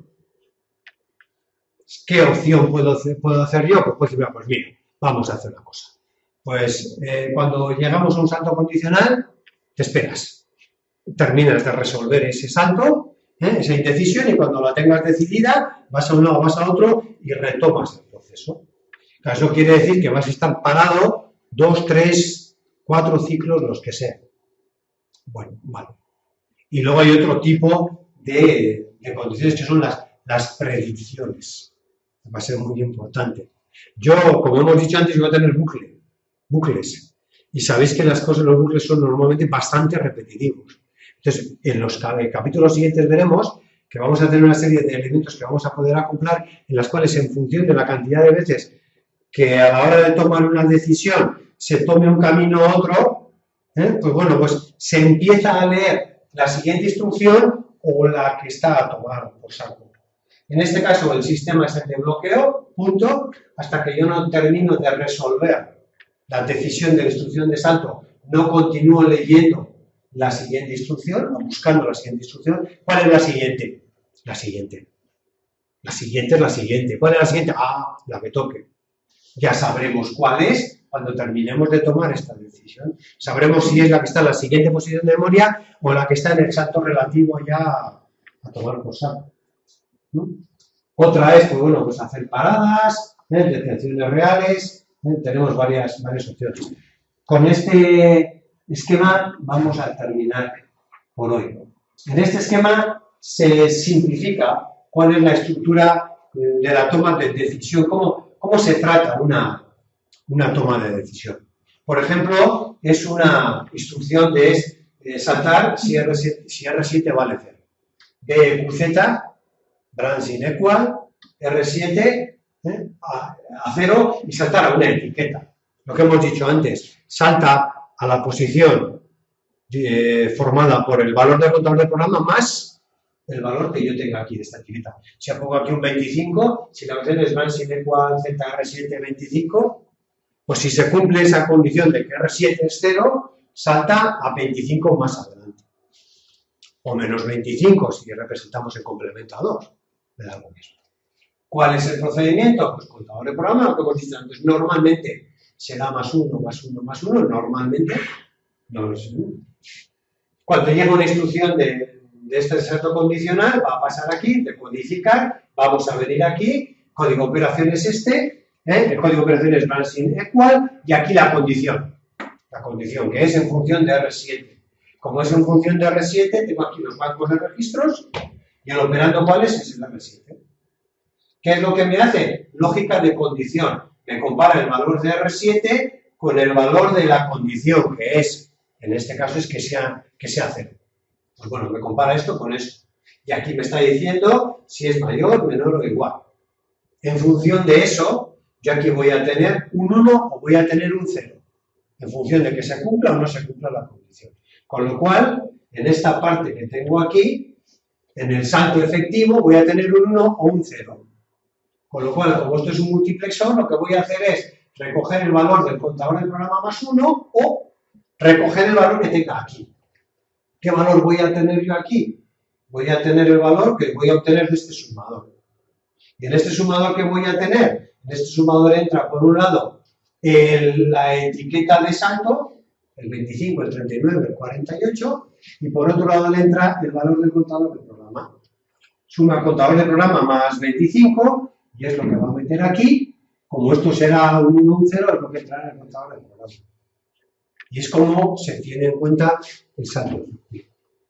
¿Qué opción puedo hacer, puedo hacer yo? Pues, pues, pues mira, vamos a hacer una cosa. Pues eh, cuando llegamos a un salto condicional, te esperas. Terminas de resolver ese salto, ¿eh? esa indecisión, y cuando la tengas decidida, vas a un lado, vas a otro y retomas el proceso. Eso quiere decir que vas a estar parado dos, tres, cuatro ciclos, los que sean. Bueno, vale. Y luego hay otro tipo de, de condiciones que son las, las predicciones. Va a ser muy importante. Yo, como hemos dicho antes, voy a tener bucle, bucles. Y sabéis que las cosas, los bucles son normalmente bastante repetitivos. Entonces, en los capítulos siguientes veremos que vamos a tener una serie de elementos que vamos a poder acoplar, en las cuales, en función de la cantidad de veces que a la hora de tomar una decisión se tome un camino u otro, ¿eh? pues bueno, pues se empieza a leer la siguiente instrucción o la que está a tomar por saco. En este caso, el sistema es el de bloqueo, punto, hasta que yo no termino de resolver la decisión de la instrucción de salto, no continúo leyendo la siguiente instrucción, o buscando la siguiente instrucción. ¿Cuál es la siguiente? La siguiente. La siguiente es la siguiente. ¿Cuál es la siguiente? Ah, la que toque. Ya sabremos cuál es cuando terminemos de tomar esta decisión. Sabremos si es la que está en la siguiente posición de memoria o la que está en el salto relativo ya a, a tomar por saco. ¿No? Otra es, pues bueno, pues hacer paradas, ¿eh? detenciones reales, ¿eh? tenemos varias, varias opciones. Con este esquema vamos a terminar por hoy. En este esquema se simplifica cuál es la estructura de la toma de decisión, cómo, cómo se trata una, una toma de decisión. Por ejemplo, es una instrucción de eh, saltar si R siete, si R siete vale cero. B Q Z, branching equal, R siete ¿eh? a, a cero y saltar a una etiqueta. Lo que hemos dicho antes, salta a la posición eh, formada por el valor del contador del programa más el valor que yo tenga aquí de esta etiqueta. Si pongo aquí un veinticinco, si la opción es branching equal Z R siete veinticinco, pues si se cumple esa condición de que R siete es cero, salta a veinticinco más adelante. O menos veinticinco si representamos el complemento a dos. Me da lo mismo. ¿Cuál es el procedimiento? Pues contador de programa, lo que hemos dicho antes, normalmente será más uno, más uno, más uno, normalmente no lo sé. Cuando llega una instrucción de, de este salto condicional, va a pasar aquí, decodificar, vamos a venir aquí, código de operación es este, ¿eh? el código de operación es branching equal, y aquí la condición, la condición que es en función de R siete. Como es en función de R siete, tengo aquí los bancos de registros, y el operando cuál es, es el R siete. ¿Qué es lo que me hace? Lógica de condición. Me compara el valor de R siete con el valor de la condición, que es, en este caso, es que sea, que sea cero. Pues bueno, me compara esto con esto. Y aquí me está diciendo si es mayor, menor o igual. En función de eso, yo aquí voy a tener un uno o voy a tener un cero. En función de que se cumpla o no se cumpla la condición. Con lo cual, en esta parte que tengo aquí, en el salto efectivo voy a tener un uno o un cero. Con lo cual, como esto es un multiplexor, lo que voy a hacer es recoger el valor del contador del programa más uno o recoger el valor que tenga aquí. ¿Qué valor voy a tener yo aquí? Voy a tener el valor que voy a obtener de este sumador. Y en este sumador que voy a tener, en este sumador entra por un lado el, la etiqueta de salto, el veinticinco, el treinta y nueve, el cuarenta y ocho, y por otro lado le entra el valor del contador del programa. Suma contador del programa más veinticinco, y es lo que va a meter aquí. Como esto será un uno, un cero, es lo que entrará en el contador del programa. Y es como se tiene en cuenta el salto efectivo.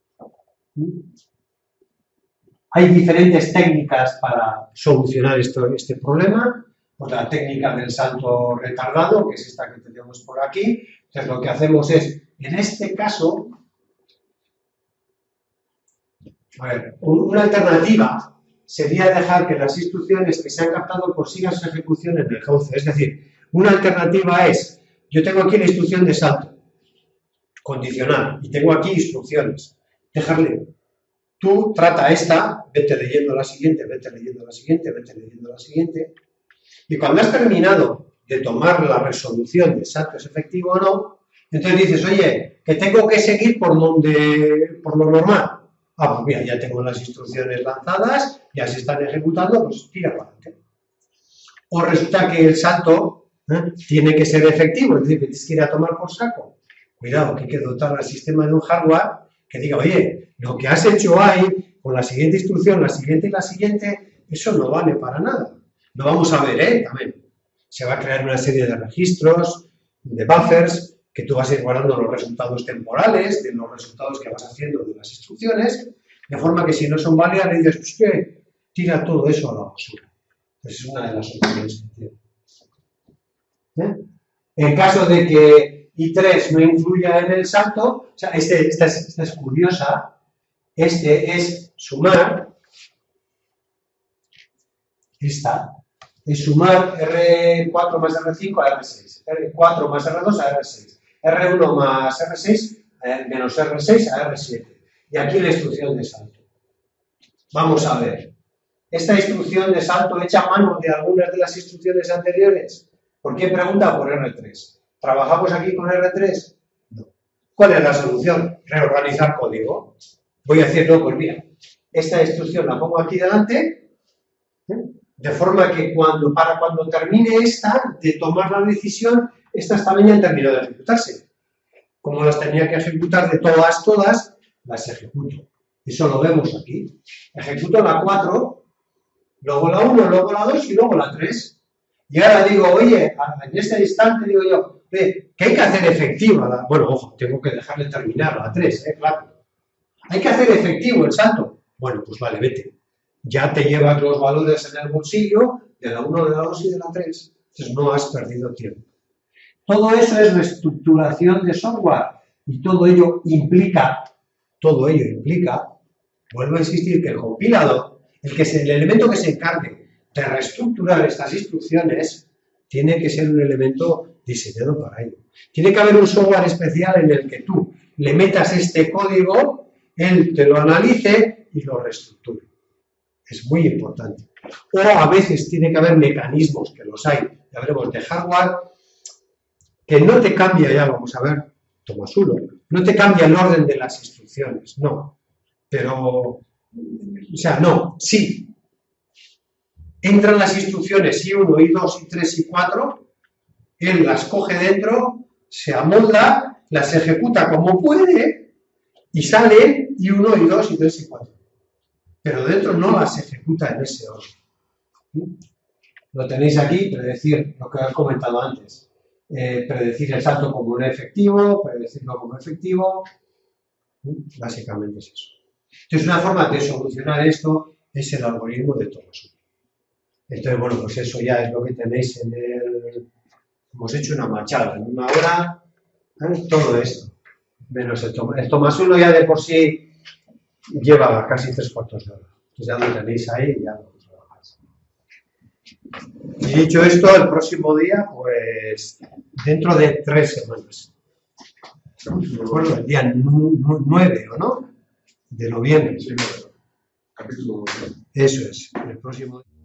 Hay diferentes técnicas para solucionar esto, este problema. Pues la técnica del salto retardado, que es esta que tenemos por aquí. Entonces lo que hacemos es, en este caso, a ver, una alternativa sería dejar que las instrucciones que se han captado consigan su ejecución en el cauce. Es decir, una alternativa es, yo tengo aquí la instrucción de salto, condicional, y tengo aquí instrucciones. Dejarle, tú trata esta, vete leyendo la siguiente, vete leyendo la siguiente, vete leyendo la siguiente, y cuando has terminado de tomar la resolución de salto es efectivo o no, entonces dices, oye, que tengo que seguir por donde, por lo normal. Ah, pues mira, ya tengo las instrucciones lanzadas, ya se están ejecutando, pues tira para adelante. O resulta que el salto ¿eh? tiene que ser efectivo, es decir, que tienes que ir a tomar por saco. Cuidado, que hay que dotar al sistema de un hardware que diga, oye, lo que has hecho ahí, con la siguiente instrucción, la siguiente y la siguiente, eso no vale para nada. Lo vamos a ver, ¿eh? También. Se va a crear una serie de registros, de buffers, que tú vas a ir guardando los resultados temporales de los resultados que vas haciendo de las instrucciones, de forma que si no son válidas, le dices, pues que tira todo eso a la basura. Pues es una de las opciones que tiene. ¿Eh? En caso de que I tres no influya en el salto, o sea, este, esta, es, esta es curiosa, este es sumar, esta, es sumar R cuatro más R cinco a R seis, R cuatro más R dos a R seis. R uno más R seis eh, menos R seis a R siete. Y aquí la instrucción de salto. Vamos a ver. Esta instrucción de salto hecha a mano de algunas de las instrucciones anteriores. ¿Por qué pregunta? Por R tres. ¿Trabajamos aquí con R tres? No. ¿Cuál es la solución? Reorganizar código. Voy a decir, no, pues mira, esta instrucción la pongo aquí delante, ¿eh? De forma que cuando, para cuando termine esta, de tomar la decisión, estas también ya han terminado de ejecutarse. Como las tenía que ejecutar de todas, todas, las ejecuto. Eso lo vemos aquí. Ejecuto la cuatro, luego la uno, luego la dos y luego la tres. Y ahora digo, oye, en este instante digo yo, ¿qué hay que hacer efectiva? La... Bueno, ojo, tengo que dejarle terminar la tres, ¿eh? Claro. Hay que hacer efectivo el salto. Bueno, pues vale, vete. Ya te llevas los valores en el bolsillo de la uno, de la dos y de la tres. Entonces no has perdido tiempo. Todo eso es reestructuración de software y todo ello implica, todo ello implica, vuelvo a insistir, que el compilador, el, que es el elemento que se encargue de reestructurar estas instrucciones, tiene que ser un elemento diseñado para ello. Tiene que haber un software especial en el que tú le metas este código, él te lo analice y lo reestructure. Es muy importante. O a veces tiene que haber mecanismos, que los hay, ya veremos, de hardware, que no te cambia, ya vamos a ver, Tomás uno, no te cambia el orden de las instrucciones, no. Pero, o sea, no, sí. Entran las instrucciones I uno, I dos, I tres, I cuatro, él las coge dentro, se amolda, las ejecuta como puede y salen I uno, I dos, I tres, I cuatro. Pero dentro no las ejecuta en ese orden. Lo tenéis aquí, predecir lo que he comentado antes. Eh, predecir el salto como un efectivo, predecirlo como efectivo. Básicamente es eso. Entonces, una forma de solucionar esto es el algoritmo de Tomás. Entonces, bueno, pues eso ya es lo que tenéis en el... Hemos hecho una machada, en una hora, ¿eh? Todo esto. Menos el Tomás. El Tomás uno ya de por sí lleva casi tres cuartos de hora. Entonces ya lo tenéis ahí y ya lo trabajáis. Y dicho esto, el próximo día, pues dentro de tres semanas. ¿De acuerdo? El día nueve, ¿o no? De noviembre. Sí, no, capítulo. Eso es, el próximo día.